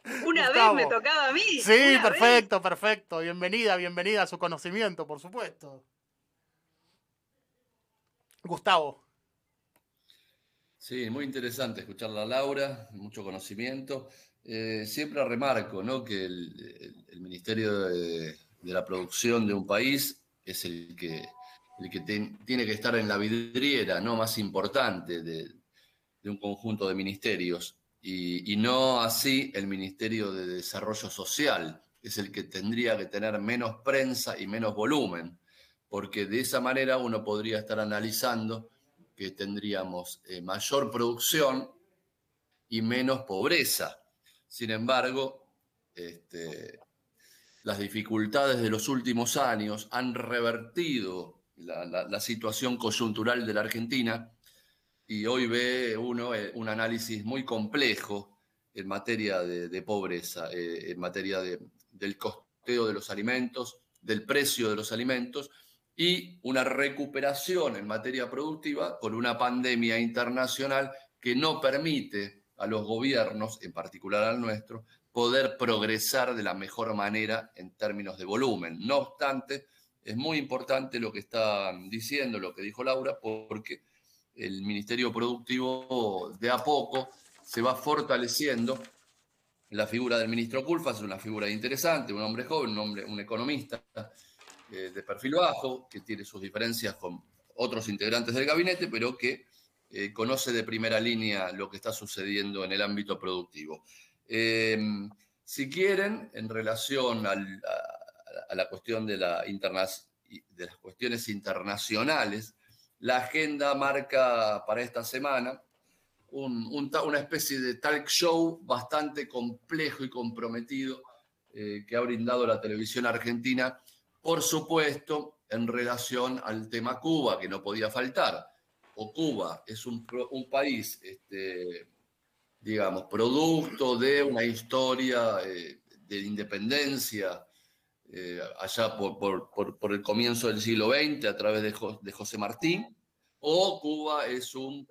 Una Gustavo. vez me tocaba a mí. Sí, una perfecto, vez. perfecto. Bienvenida, bienvenida a su conocimiento, por supuesto. Gustavo. Sí, muy interesante escucharla a Laura, mucho conocimiento. Eh, siempre remarco, ¿no?, que el, el, el Ministerio de, de la Producción de un país es el que, el que ten, tiene que estar en la vidriera, ¿no?, más importante de, de un conjunto de ministerios, y, y no así el Ministerio de Desarrollo Social, es el que tendría que tener menos prensa y menos volumen, porque de esa manera uno podría estar analizando que tendríamos eh, mayor producción y menos pobreza. Sin embargo, este, las dificultades de los últimos años han revertido la, la, la situación coyuntural de la Argentina, y hoy ve uno eh, un análisis muy complejo en materia de, de pobreza, eh, en materia de, del costeo de los alimentos, del precio de los alimentos, y una recuperación en materia productiva por una pandemia internacional que no permite a los gobiernos, en particular al nuestro, poder progresar de la mejor manera en términos de volumen. No obstante, es muy importante lo que están diciendo, lo que dijo Laura, porque el Ministerio Productivo de a poco se va fortaleciendo. La figura del ministro Culfas es una figura interesante, un hombre joven, un, hombre, un economista eh, de perfil bajo, que tiene sus diferencias con otros integrantes del gabinete, pero que eh, conoce de primera línea lo que está sucediendo en el ámbito productivo. Eh, si quieren, en relación al, a, a la cuestión de, la interna, de las cuestiones internacionales, la agenda marca para esta semana un, un, una especie de talk show bastante complejo y comprometido eh, que ha brindado la televisión argentina, por supuesto, en relación al tema Cuba, que no podía faltar. O Cuba es un, un país, este, digamos, producto de una historia eh, de independencia eh, allá por, por, por, por el comienzo del siglo veinte a través de, jo, de José Martí, o Cuba es un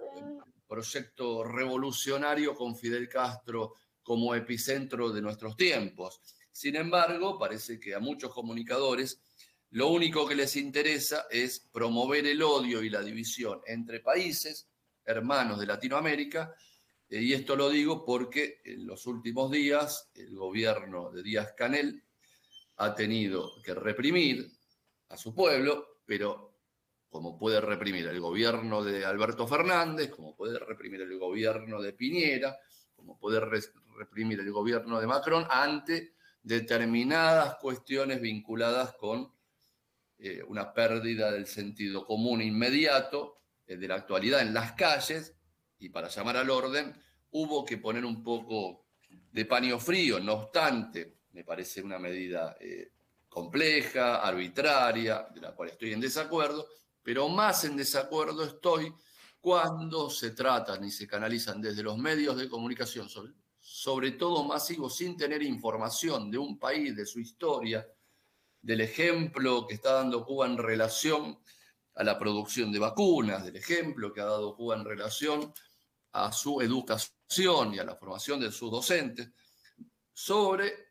proyecto revolucionario con Fidel Castro como epicentro de nuestros tiempos. Sin embargo, parece que a muchos comunicadores lo único que les interesa es promover el odio y la división entre países hermanos de Latinoamérica, eh, y esto lo digo porque en los últimos días el gobierno de Díaz-Canel ha tenido que reprimir a su pueblo, pero como puede reprimir el gobierno de Alberto Fernández, como puede reprimir el gobierno de Piñera, como puede re reprimir el gobierno de Macron, ante determinadas cuestiones vinculadas con eh, una pérdida del sentido común inmediato eh, de la actualidad en las calles, y para llamar al orden hubo que poner un poco de paño frío. No obstante, me parece una medida eh, compleja, arbitraria, de la cual estoy en desacuerdo, pero más en desacuerdo estoy cuando se tratan y se canalizan desde los medios de comunicación, sobre, sobre todo masivos, sin tener información de un país, de su historia, del ejemplo que está dando Cuba en relación a la producción de vacunas, del ejemplo que ha dado Cuba en relación a su educación y a la formación de sus docentes, sobre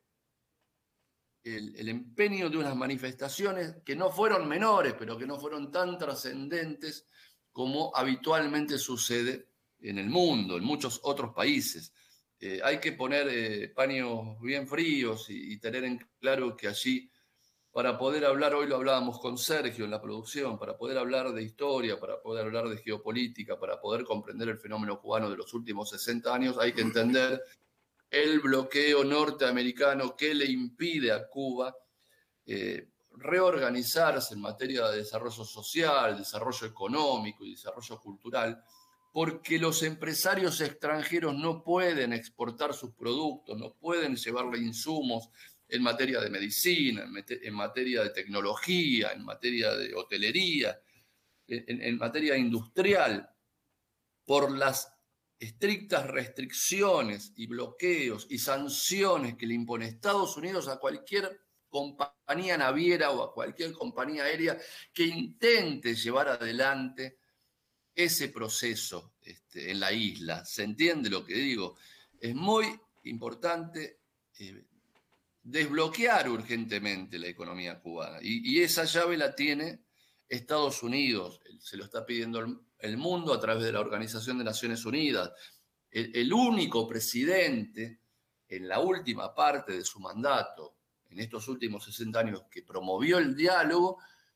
el, el empeño de unas manifestaciones que no fueron menores, pero que no fueron tan trascendentes como habitualmente sucede en el mundo, en muchos otros países. Eh, hay que poner eh, paños bien fríos y, y tener en claro que allí, para poder hablar, hoy lo hablábamos con Sergio en la producción, para poder hablar de historia, para poder hablar de geopolítica, para poder comprender el fenómeno cubano de los últimos sesenta años, hay que entender el bloqueo norteamericano que le impide a Cuba eh, reorganizarse en materia de desarrollo social, desarrollo económico y desarrollo cultural, porque los empresarios extranjeros no pueden exportar sus productos, no pueden llevarle insumos en materia de medicina, en, en materia de tecnología, en materia de hotelería, en, en materia industrial, por las estrictas restricciones y bloqueos y sanciones que le impone Estados Unidos a cualquier compañía naviera o a cualquier compañía aérea que intente llevar adelante ese proceso este, en la isla. ¿Se entiende lo que digo? Es muy importante eh, desbloquear urgentemente la economía cubana. Y, y esa llave la tiene Estados Unidos, se lo está pidiendo el, el mundo a través de la Organización de Naciones Unidas. El, el único presidente en la última parte de su mandato, en estos últimos sesenta años, que promovió el diálogo,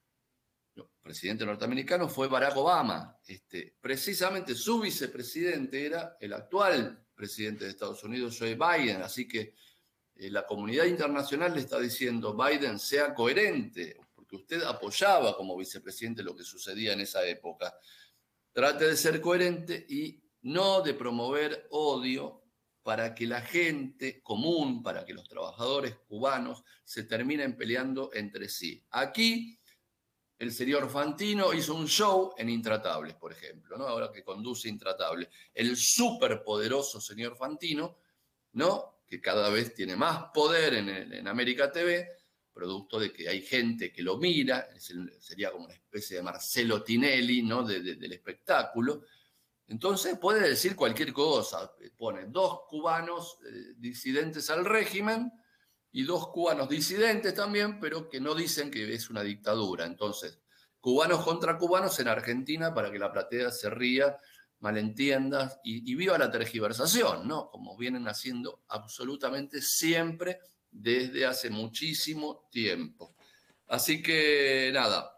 el presidente norteamericano, fue Barack Obama. Este, precisamente su vicepresidente era el actual presidente de Estados Unidos, Joe Biden. Así que eh, la comunidad internacional le está diciendo, Biden, sea coherente, porque usted apoyaba como vicepresidente lo que sucedía en esa época. Trate de ser coherente y no de promover odio para que la gente común, para que los trabajadores cubanos se terminen peleando entre sí. Aquí el señor Fantino hizo un show en Intratables, por ejemplo, ¿no? Ahora que conduce Intratables. El superpoderoso señor Fantino, ¿no? Que cada vez tiene más poder en, en América T V, producto de que hay gente que lo mira, es el, sería como una especie de Marcelo Tinelli, ¿no? de, de, del espectáculo. Entonces puede decir cualquier cosa. Pone dos cubanos eh, disidentes al régimen y dos cubanos disidentes también, pero que no dicen que es una dictadura. Entonces, cubanos contra cubanos en Argentina para que la platea se ría, malentienda y, y viva la tergiversación, ¿no? Como vienen haciendo absolutamente siempre desde hace muchísimo tiempo. Así que, nada,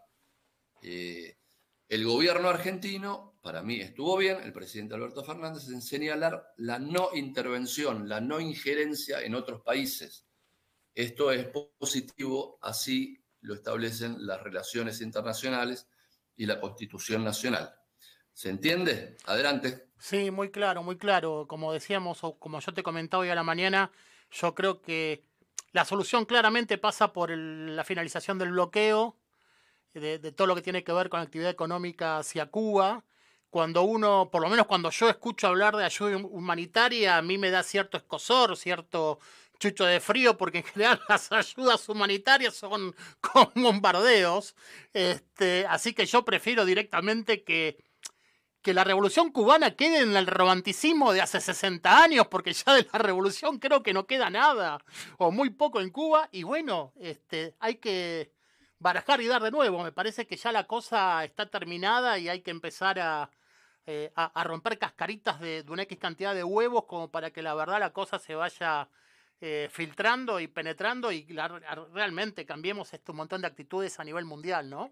eh, el gobierno argentino, para mí estuvo bien, el presidente Alberto Fernández, en señalar la no intervención, la no injerencia en otros países. Esto es positivo, así lo establecen las relaciones internacionales y la Constitución Nacional. ¿Se entiende? Adelante. Sí, muy claro, muy claro. Como decíamos, o como yo te comentaba hoy a la mañana, yo creo que la solución claramente pasa por el, la finalización del bloqueo, de, de todo lo que tiene que ver con la actividad económica hacia Cuba. Cuando uno, por lo menos cuando yo escucho hablar de ayuda humanitaria, a mí me da cierto escozor, cierto chucho de frío, porque en general las ayudas humanitarias son con bombardeos. Este, así que yo prefiero directamente que, que la revolución cubana quede en el romanticismo de hace sesenta años, porque ya de la revolución creo que no queda nada, o muy poco en Cuba, y bueno, este, hay que barajar y dar de nuevo. Me parece que ya la cosa está terminada y hay que empezar a, eh, a, a romper cascaritas de, de una X cantidad de huevos como para que la verdad la cosa se vaya eh, filtrando y penetrando y la, realmente cambiemos este un montón de actitudes a nivel mundial, ¿no?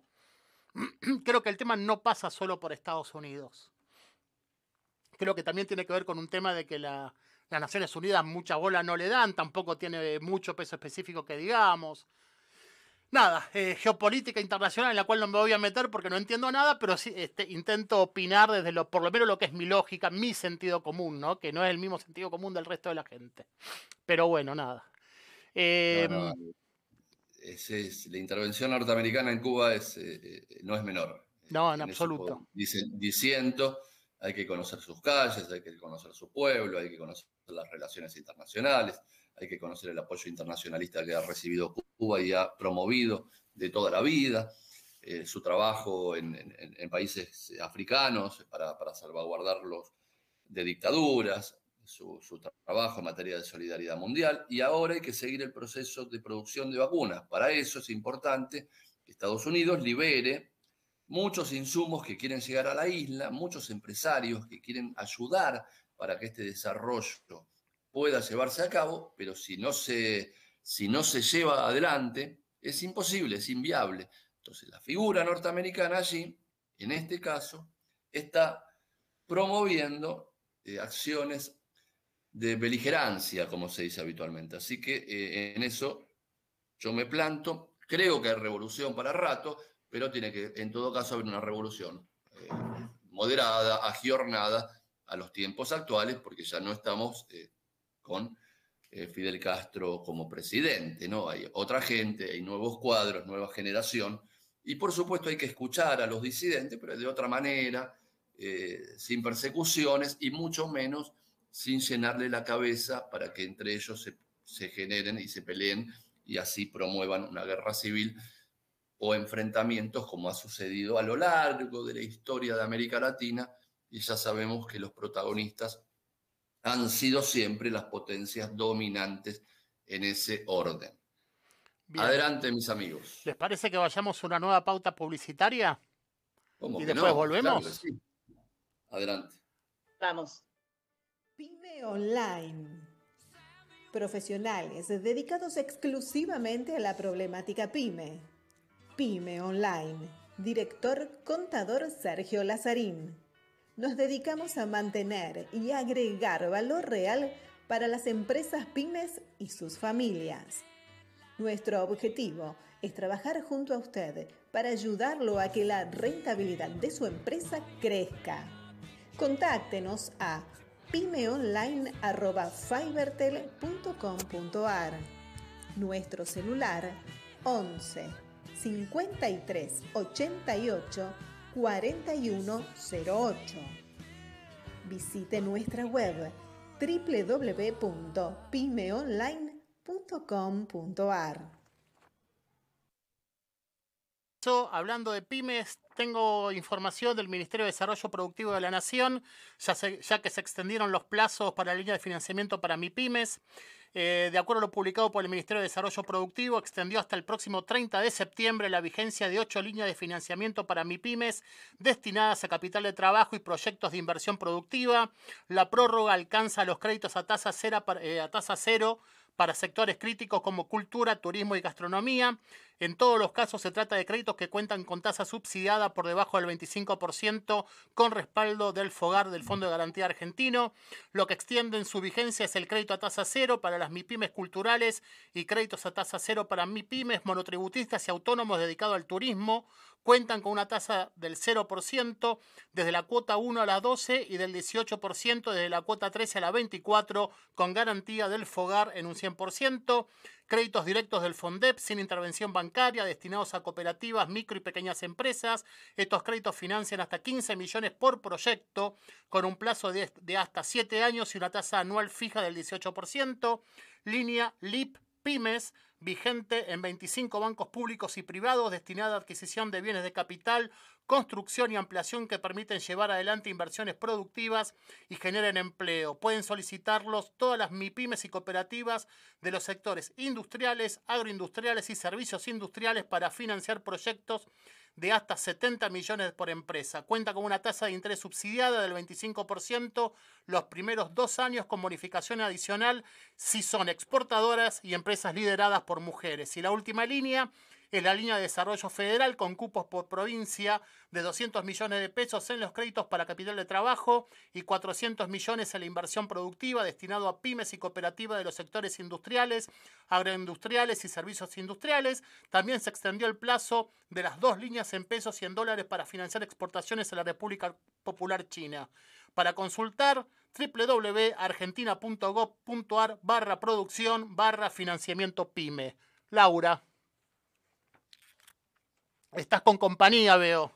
Creo que el tema no pasa solo por Estados Unidos. Creo que también tiene que ver con un tema de que la, las Naciones Unidas mucha bola no le dan, tampoco tiene mucho peso específico que digamos. Nada, eh, geopolítica internacional en la cual no me voy a meter porque no entiendo nada, pero sí este, intento opinar desde lo, por lo menos lo que es mi lógica, mi sentido común, ¿no? Que no es el mismo sentido común del resto de la gente. Pero bueno, nada. Eh, no, no, ese es, la intervención norteamericana en Cuba es, eh, no es menor. No, en, en absoluto. Dice, diciendo, hay que conocer sus calles, hay que conocer su pueblo, hay que conocer las relaciones internacionales, hay que conocer el apoyo internacionalista que ha recibido Cuba y ha promovido de toda la vida, eh, su trabajo en, en, en países africanos para, para salvaguardarlos de dictaduras, su, su trabajo en materia de solidaridad mundial, y ahora hay que seguir el proceso de producción de vacunas. Para eso es importante que Estados Unidos libere muchos insumos que quieren llegar a la isla, muchos empresarios que quieren ayudar para que este desarrollo pueda llevarse a cabo, pero si no se, si no se lleva adelante, es imposible, es inviable. Entonces, la figura norteamericana allí, en este caso, está promoviendo eh, acciones de beligerancia, como se dice habitualmente. Así que eh, en eso yo me planto. Creo que hay revolución para rato, pero tiene que, en todo caso, haber una revolución eh, moderada, agiornada a los tiempos actuales, porque ya no estamos eh, con eh, Fidel Castro como presidente, ¿no? Hay otra gente, hay nuevos cuadros, nueva generación, y por supuesto hay que escuchar a los disidentes, pero de otra manera, eh, sin persecuciones y mucho menos sin llenarle la cabeza para que entre ellos se, se generen y se peleen y así promuevan una guerra civil o enfrentamientos como ha sucedido a lo largo de la historia de América Latina, y ya sabemos que los protagonistas han sido siempre las potencias dominantes en ese orden. Bien. Adelante, mis amigos. ¿Les parece que vayamos a una nueva pauta publicitaria? ¿Cómo ¿Y que después no? volvemos? Claro que sí. Adelante. Vamos. Pyme Online. Profesionales dedicados exclusivamente a la problemática pyme. Pyme Online. Director contador Sergio Lazarín. Nos dedicamos a mantener y agregar valor real para las empresas pymes y sus familias. Nuestro objetivo es trabajar junto a usted para ayudarlo a que la rentabilidad de su empresa crezca. Contáctenos a pymeonline arroba fibertel punto com punto ar. Nuestro celular once cincuenta y tres ochenta y ocho cuarenta y uno cero ocho. Visite nuestra web doble u doble u doble u punto pymeonline punto com punto ar. Hablando de pymes, tengo información del Ministerio de Desarrollo Productivo de la Nación, ya, se, ya que se extendieron los plazos para la línea de financiamiento para MIPYMES. Eh, de acuerdo a lo publicado por el Ministerio de Desarrollo Productivo, extendió hasta el próximo treinta de septiembre la vigencia de ocho líneas de financiamiento para MIPYMES destinadas a capital de trabajo y proyectos de inversión productiva. La prórroga alcanza los créditos a tasa cero, eh, a tasa cero para sectores críticos como cultura, turismo y gastronomía. En todos los casos se trata de créditos que cuentan con tasa subsidiada por debajo del veinticinco por ciento con respaldo del FOGAR del Fondo de Garantía Argentino. Lo que extiende en su vigencia es el crédito a tasa cero para las MIPYMES culturales y créditos a tasa cero para MIPYMES monotributistas y autónomos dedicados al turismo. Cuentan con una tasa del cero por ciento desde la cuota uno a la doce y del dieciocho por ciento desde la cuota trece a la veinticuatro con garantía del FOGAR en un cien por ciento. Créditos directos del FONDEP sin intervención bancaria destinados a cooperativas, micro y pequeñas empresas. Estos créditos financian hasta quince millones por proyecto con un plazo de, de hasta siete años y una tasa anual fija del dieciocho por ciento. Línea L I P Pymes, vigente en veinticinco bancos públicos y privados, destinada a adquisición de bienes de capital, construcción y ampliación que permiten llevar adelante inversiones productivas y generen empleo. Pueden solicitarlos todas las MIPYMES y cooperativas de los sectores industriales, agroindustriales y servicios industriales para financiar proyectos de hasta setenta millones por empresa. Cuenta con una tasa de interés subsidiada del veinticinco por ciento los primeros dos años con bonificación adicional si son exportadoras y empresas lideradas por mujeres. Y la última línea es la línea de desarrollo federal con cupos por provincia de doscientos millones de pesos en los créditos para capital de trabajo y cuatrocientos millones en la inversión productiva destinado a pymes y cooperativas de los sectores industriales, agroindustriales y servicios industriales. También se extendió el plazo de las dos líneas en pesos y en dólares para financiar exportaciones a la República Popular China. Para consultar, doble u doble u doble u punto argentina punto gob punto ar barra producción barra financiamiento pyme. Laura. Estás con compañía, veo.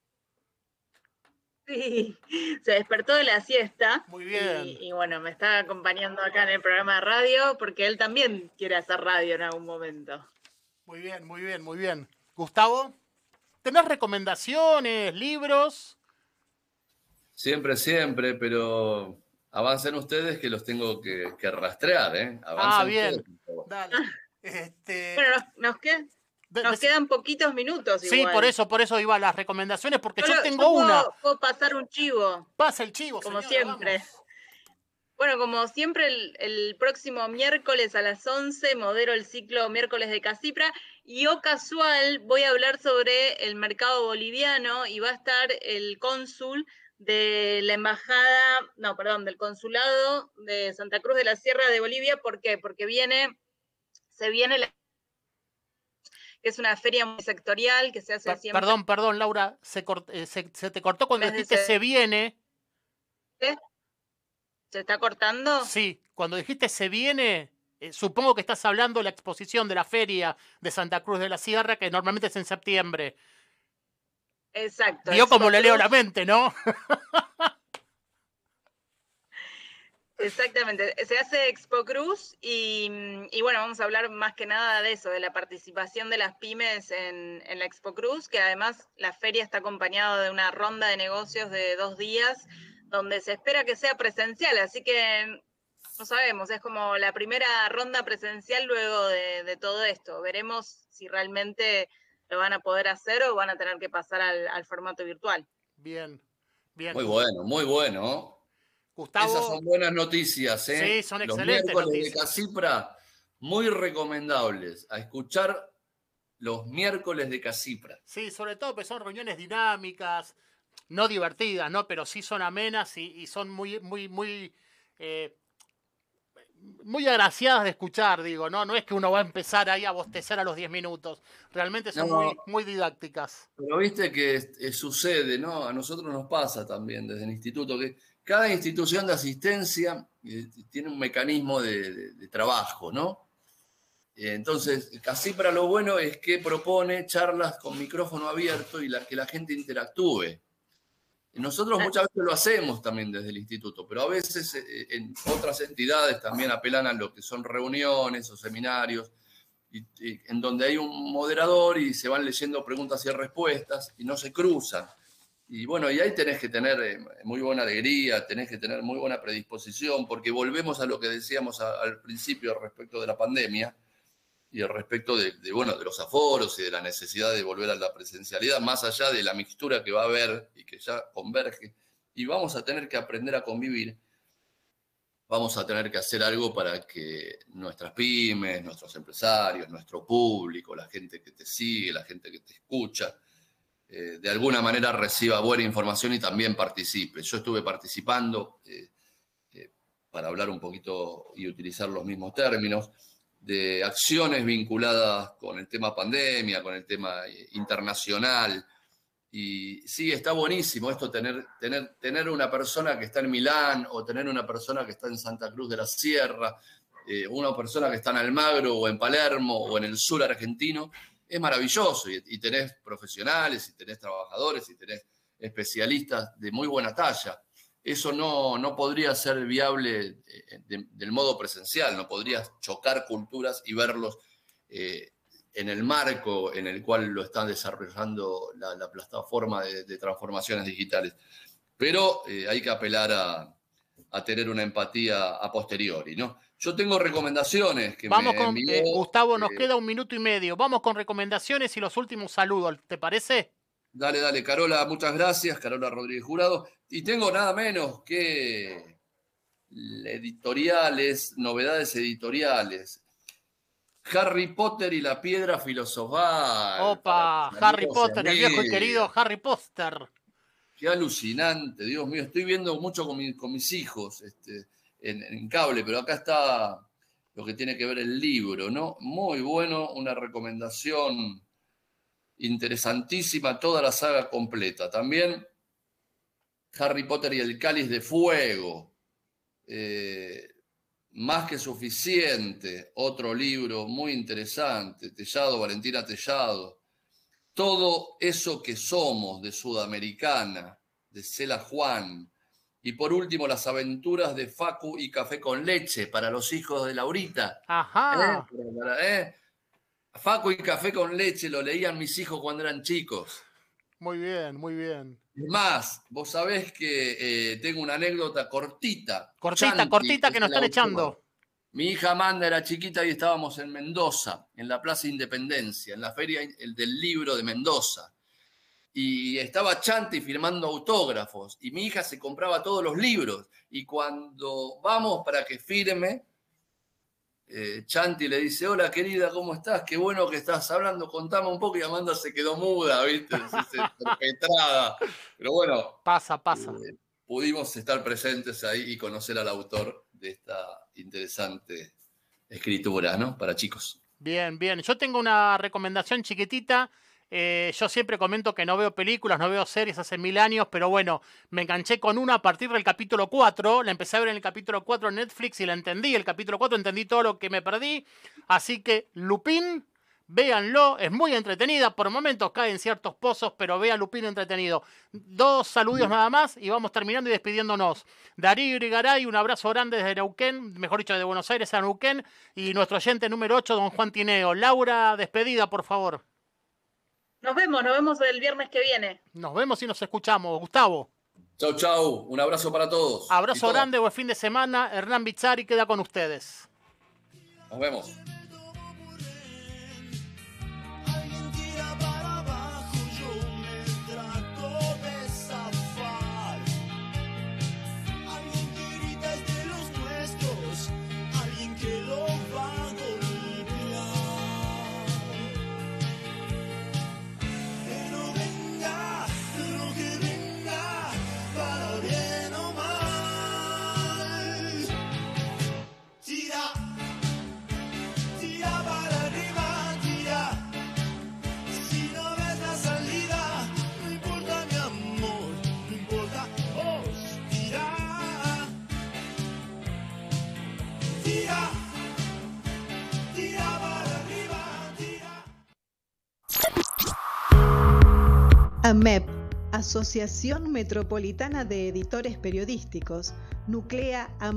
Sí, se despertó de la siesta. Muy bien. Y, y bueno, me está acompañando acá en el programa de radio porque él también quiere hacer radio en algún momento. Muy bien, muy bien, muy bien. Gustavo, ¿tenés recomendaciones, libros? Siempre, siempre, pero avancen ustedes que los tengo que, que rastrear, ¿eh? Avancen Ah, bien. ustedes, por favor. Dale. Este... Bueno, nos, nos, qued, nos quedan poquitos minutos Sí, igual. por eso, por eso iba a las recomendaciones, porque yo, yo tengo yo puedo, una. Puedo pasar un chivo. Pasa el chivo, como señora, siempre. Vamos. Bueno, como siempre, el, el próximo miércoles a las once modero el ciclo Miércoles de Casipra y o casual voy a hablar sobre el mercado boliviano y va a estar el cónsul de la embajada, no, perdón, del consulado de Santa Cruz de la Sierra de Bolivia. ¿Por qué? Porque viene, se viene la que es una feria muy sectorial que se hace siempre. Perdón, perdón, Laura, se, cort, eh, se, se te cortó cuando dijiste se... se viene. ¿Qué? ¿Se está cortando? Sí, cuando dijiste se viene, eh, supongo que estás hablando de la exposición de la feria de Santa Cruz de la Sierra, que normalmente es en septiembre. Exacto. Yo como le leo la mente, ¿no? Exactamente, se hace Expo Cruz y, y bueno, vamos a hablar más que nada de eso, de la participación de las pymes en, en la Expo Cruz, que además la feria está acompañada de una ronda de negocios de dos días, donde se espera que sea presencial, así que No sabemos, es como la primera ronda presencial luego de, de todo esto. Veremos si realmente lo van a poder hacer o van a tener que pasar al, al formato virtual. Bien, bien. Muy bueno, muy bueno. Gustavo. Esas son buenas noticias, ¿eh? Sí, son Los excelentes miércoles noticias. de Casipra, muy recomendables. A escuchar los miércoles de Casipra. Sí, sobre todo porque son reuniones dinámicas, no divertidas, ¿no? Pero sí son amenas y, y son muy, muy, muy, eh, muy agraciadas de escuchar, digo, ¿no? No es que uno va a empezar ahí a bostezar a los diez minutos. Realmente son No. muy, muy didácticas. Pero viste que eh, sucede, ¿no? A nosotros nos pasa también desde el instituto que cada institución de asistencia eh, tiene un mecanismo de, de, de trabajo, ¿no? Eh, entonces, Casipra lo bueno es que propone charlas con micrófono abierto y la, que la gente interactúe. Nosotros muchas veces lo hacemos también desde el instituto, pero a veces eh, en otras entidades también apelan a lo que son reuniones o seminarios, y, y, en donde hay un moderador y se van leyendo preguntas y respuestas y no se cruzan. Y bueno, y ahí tenés que tener eh, muy buena alegría, tenés que tener muy buena predisposición, porque volvemos a lo que decíamos a, al principio respecto de la pandemia y al respecto de, de, bueno, de los aforos y de la necesidad de volver a la presencialidad, más allá de la mixtura que va a haber y que ya converge. Y vamos a tener que aprender a convivir. Vamos a tener que hacer algo para que nuestras pymes, nuestros empresarios, nuestro público, la gente que te sigue, la gente que te escucha, eh, de alguna manera reciba buena información y también participe. Yo estuve participando, eh, eh, para hablar un poquito y utilizar los mismos términos, de acciones vinculadas con el tema pandemia, con el tema eh, internacional. Y sí, está buenísimo esto, tener, tener, tener una persona que está en Milán o tener una persona que está en Santa Cruz de la Sierra, eh, una persona que está en Almagro o en Palermo o en el sur argentino, es maravilloso. Y, y tenés profesionales, y tenés trabajadores, y tenés especialistas de muy buena talla. Eso no, no podría ser viable de, de, del modo presencial, no podrías chocar culturas y verlos eh, en el marco en el cual lo están desarrollando la, la plataforma de, de transformaciones digitales. Pero eh, hay que apelar a, a tener una empatía a posteriori, ¿no? Yo tengo recomendaciones que Vamos me con, envió, eh, Gustavo, nos eh, queda un minuto y medio. Vamos con recomendaciones y los últimos saludos, ¿te parece? Dale, dale, Carola, muchas gracias, Carola Rodríguez Jurado. Y tengo nada menos que editoriales, novedades editoriales. Harry Potter y la piedra filosofal. Opa, Harry Potter, el viejo y querido Harry Potter. Qué alucinante, Dios mío. Estoy viendo mucho con, mi, con mis hijos este, en, en cable, pero acá está lo que tiene que ver el libro, ¿no? Muy bueno, una recomendación interesantísima, toda la saga completa. También Harry Potter y el Cáliz de Fuego. Eh, Más que suficiente, otro libro muy interesante, Tellado, Valentina Tellado. Todo eso que somos de Sudamericana, de Cela Juan. Y por último, Las aventuras de Facu y Café con Leche, para los hijos de Laurita. Ajá. ¿Eh? Para, ¿eh? Facu y Café con Leche lo leían mis hijos cuando eran chicos. Muy bien, muy bien. Es más, vos sabés que eh, tengo una anécdota cortita. Cortita, Chanti, cortita, que nos es están el autor. echando. Mi hija Amanda era chiquita y estábamos en Mendoza, en la Plaza Independencia, en la feria del libro de Mendoza. Y estaba Chanti firmando autógrafos y mi hija se compraba todos los libros. Y cuando vamos para que firme, eh, Chanti le dice: hola querida, ¿cómo estás? Qué bueno que estás hablando, contame un poco. Y Amanda se quedó muda, ¿viste? Perpetrada. Pero bueno. Pasa, pasa. Eh, pudimos estar presentes ahí y conocer al autor de esta interesante escritura, ¿no? Para chicos. Bien, bien. Yo tengo una recomendación chiquitita. Eh, yo siempre comento que no veo películas, no veo series hace mil años, pero bueno, me enganché con una a partir del capítulo cuatro. La empecé a ver en el capítulo cuatro en Netflix y la entendí. El capítulo cuatro entendí todo lo que me perdí. Así que Lupin, véanlo, es muy entretenida. Por momentos cae en ciertos pozos, pero vean Lupin entretenido. Dos saludos nada más y vamos terminando y despidiéndonos. Darío Irigaray, un abrazo grande desde Neuquén, mejor dicho, de Buenos Aires a Neuquén. Y nuestro oyente número ocho, don Juan Tineo. Laura, despedida, por favor. Nos vemos, nos vemos el viernes que viene. Nos vemos y nos escuchamos. Gustavo. Chau, chau. Un abrazo para todos. Abrazo grande, buen fin de semana. Hernán Bizzari queda con ustedes. Nos vemos. A M E P, Asociación Metropolitana de Editores Periodísticos, nuclea a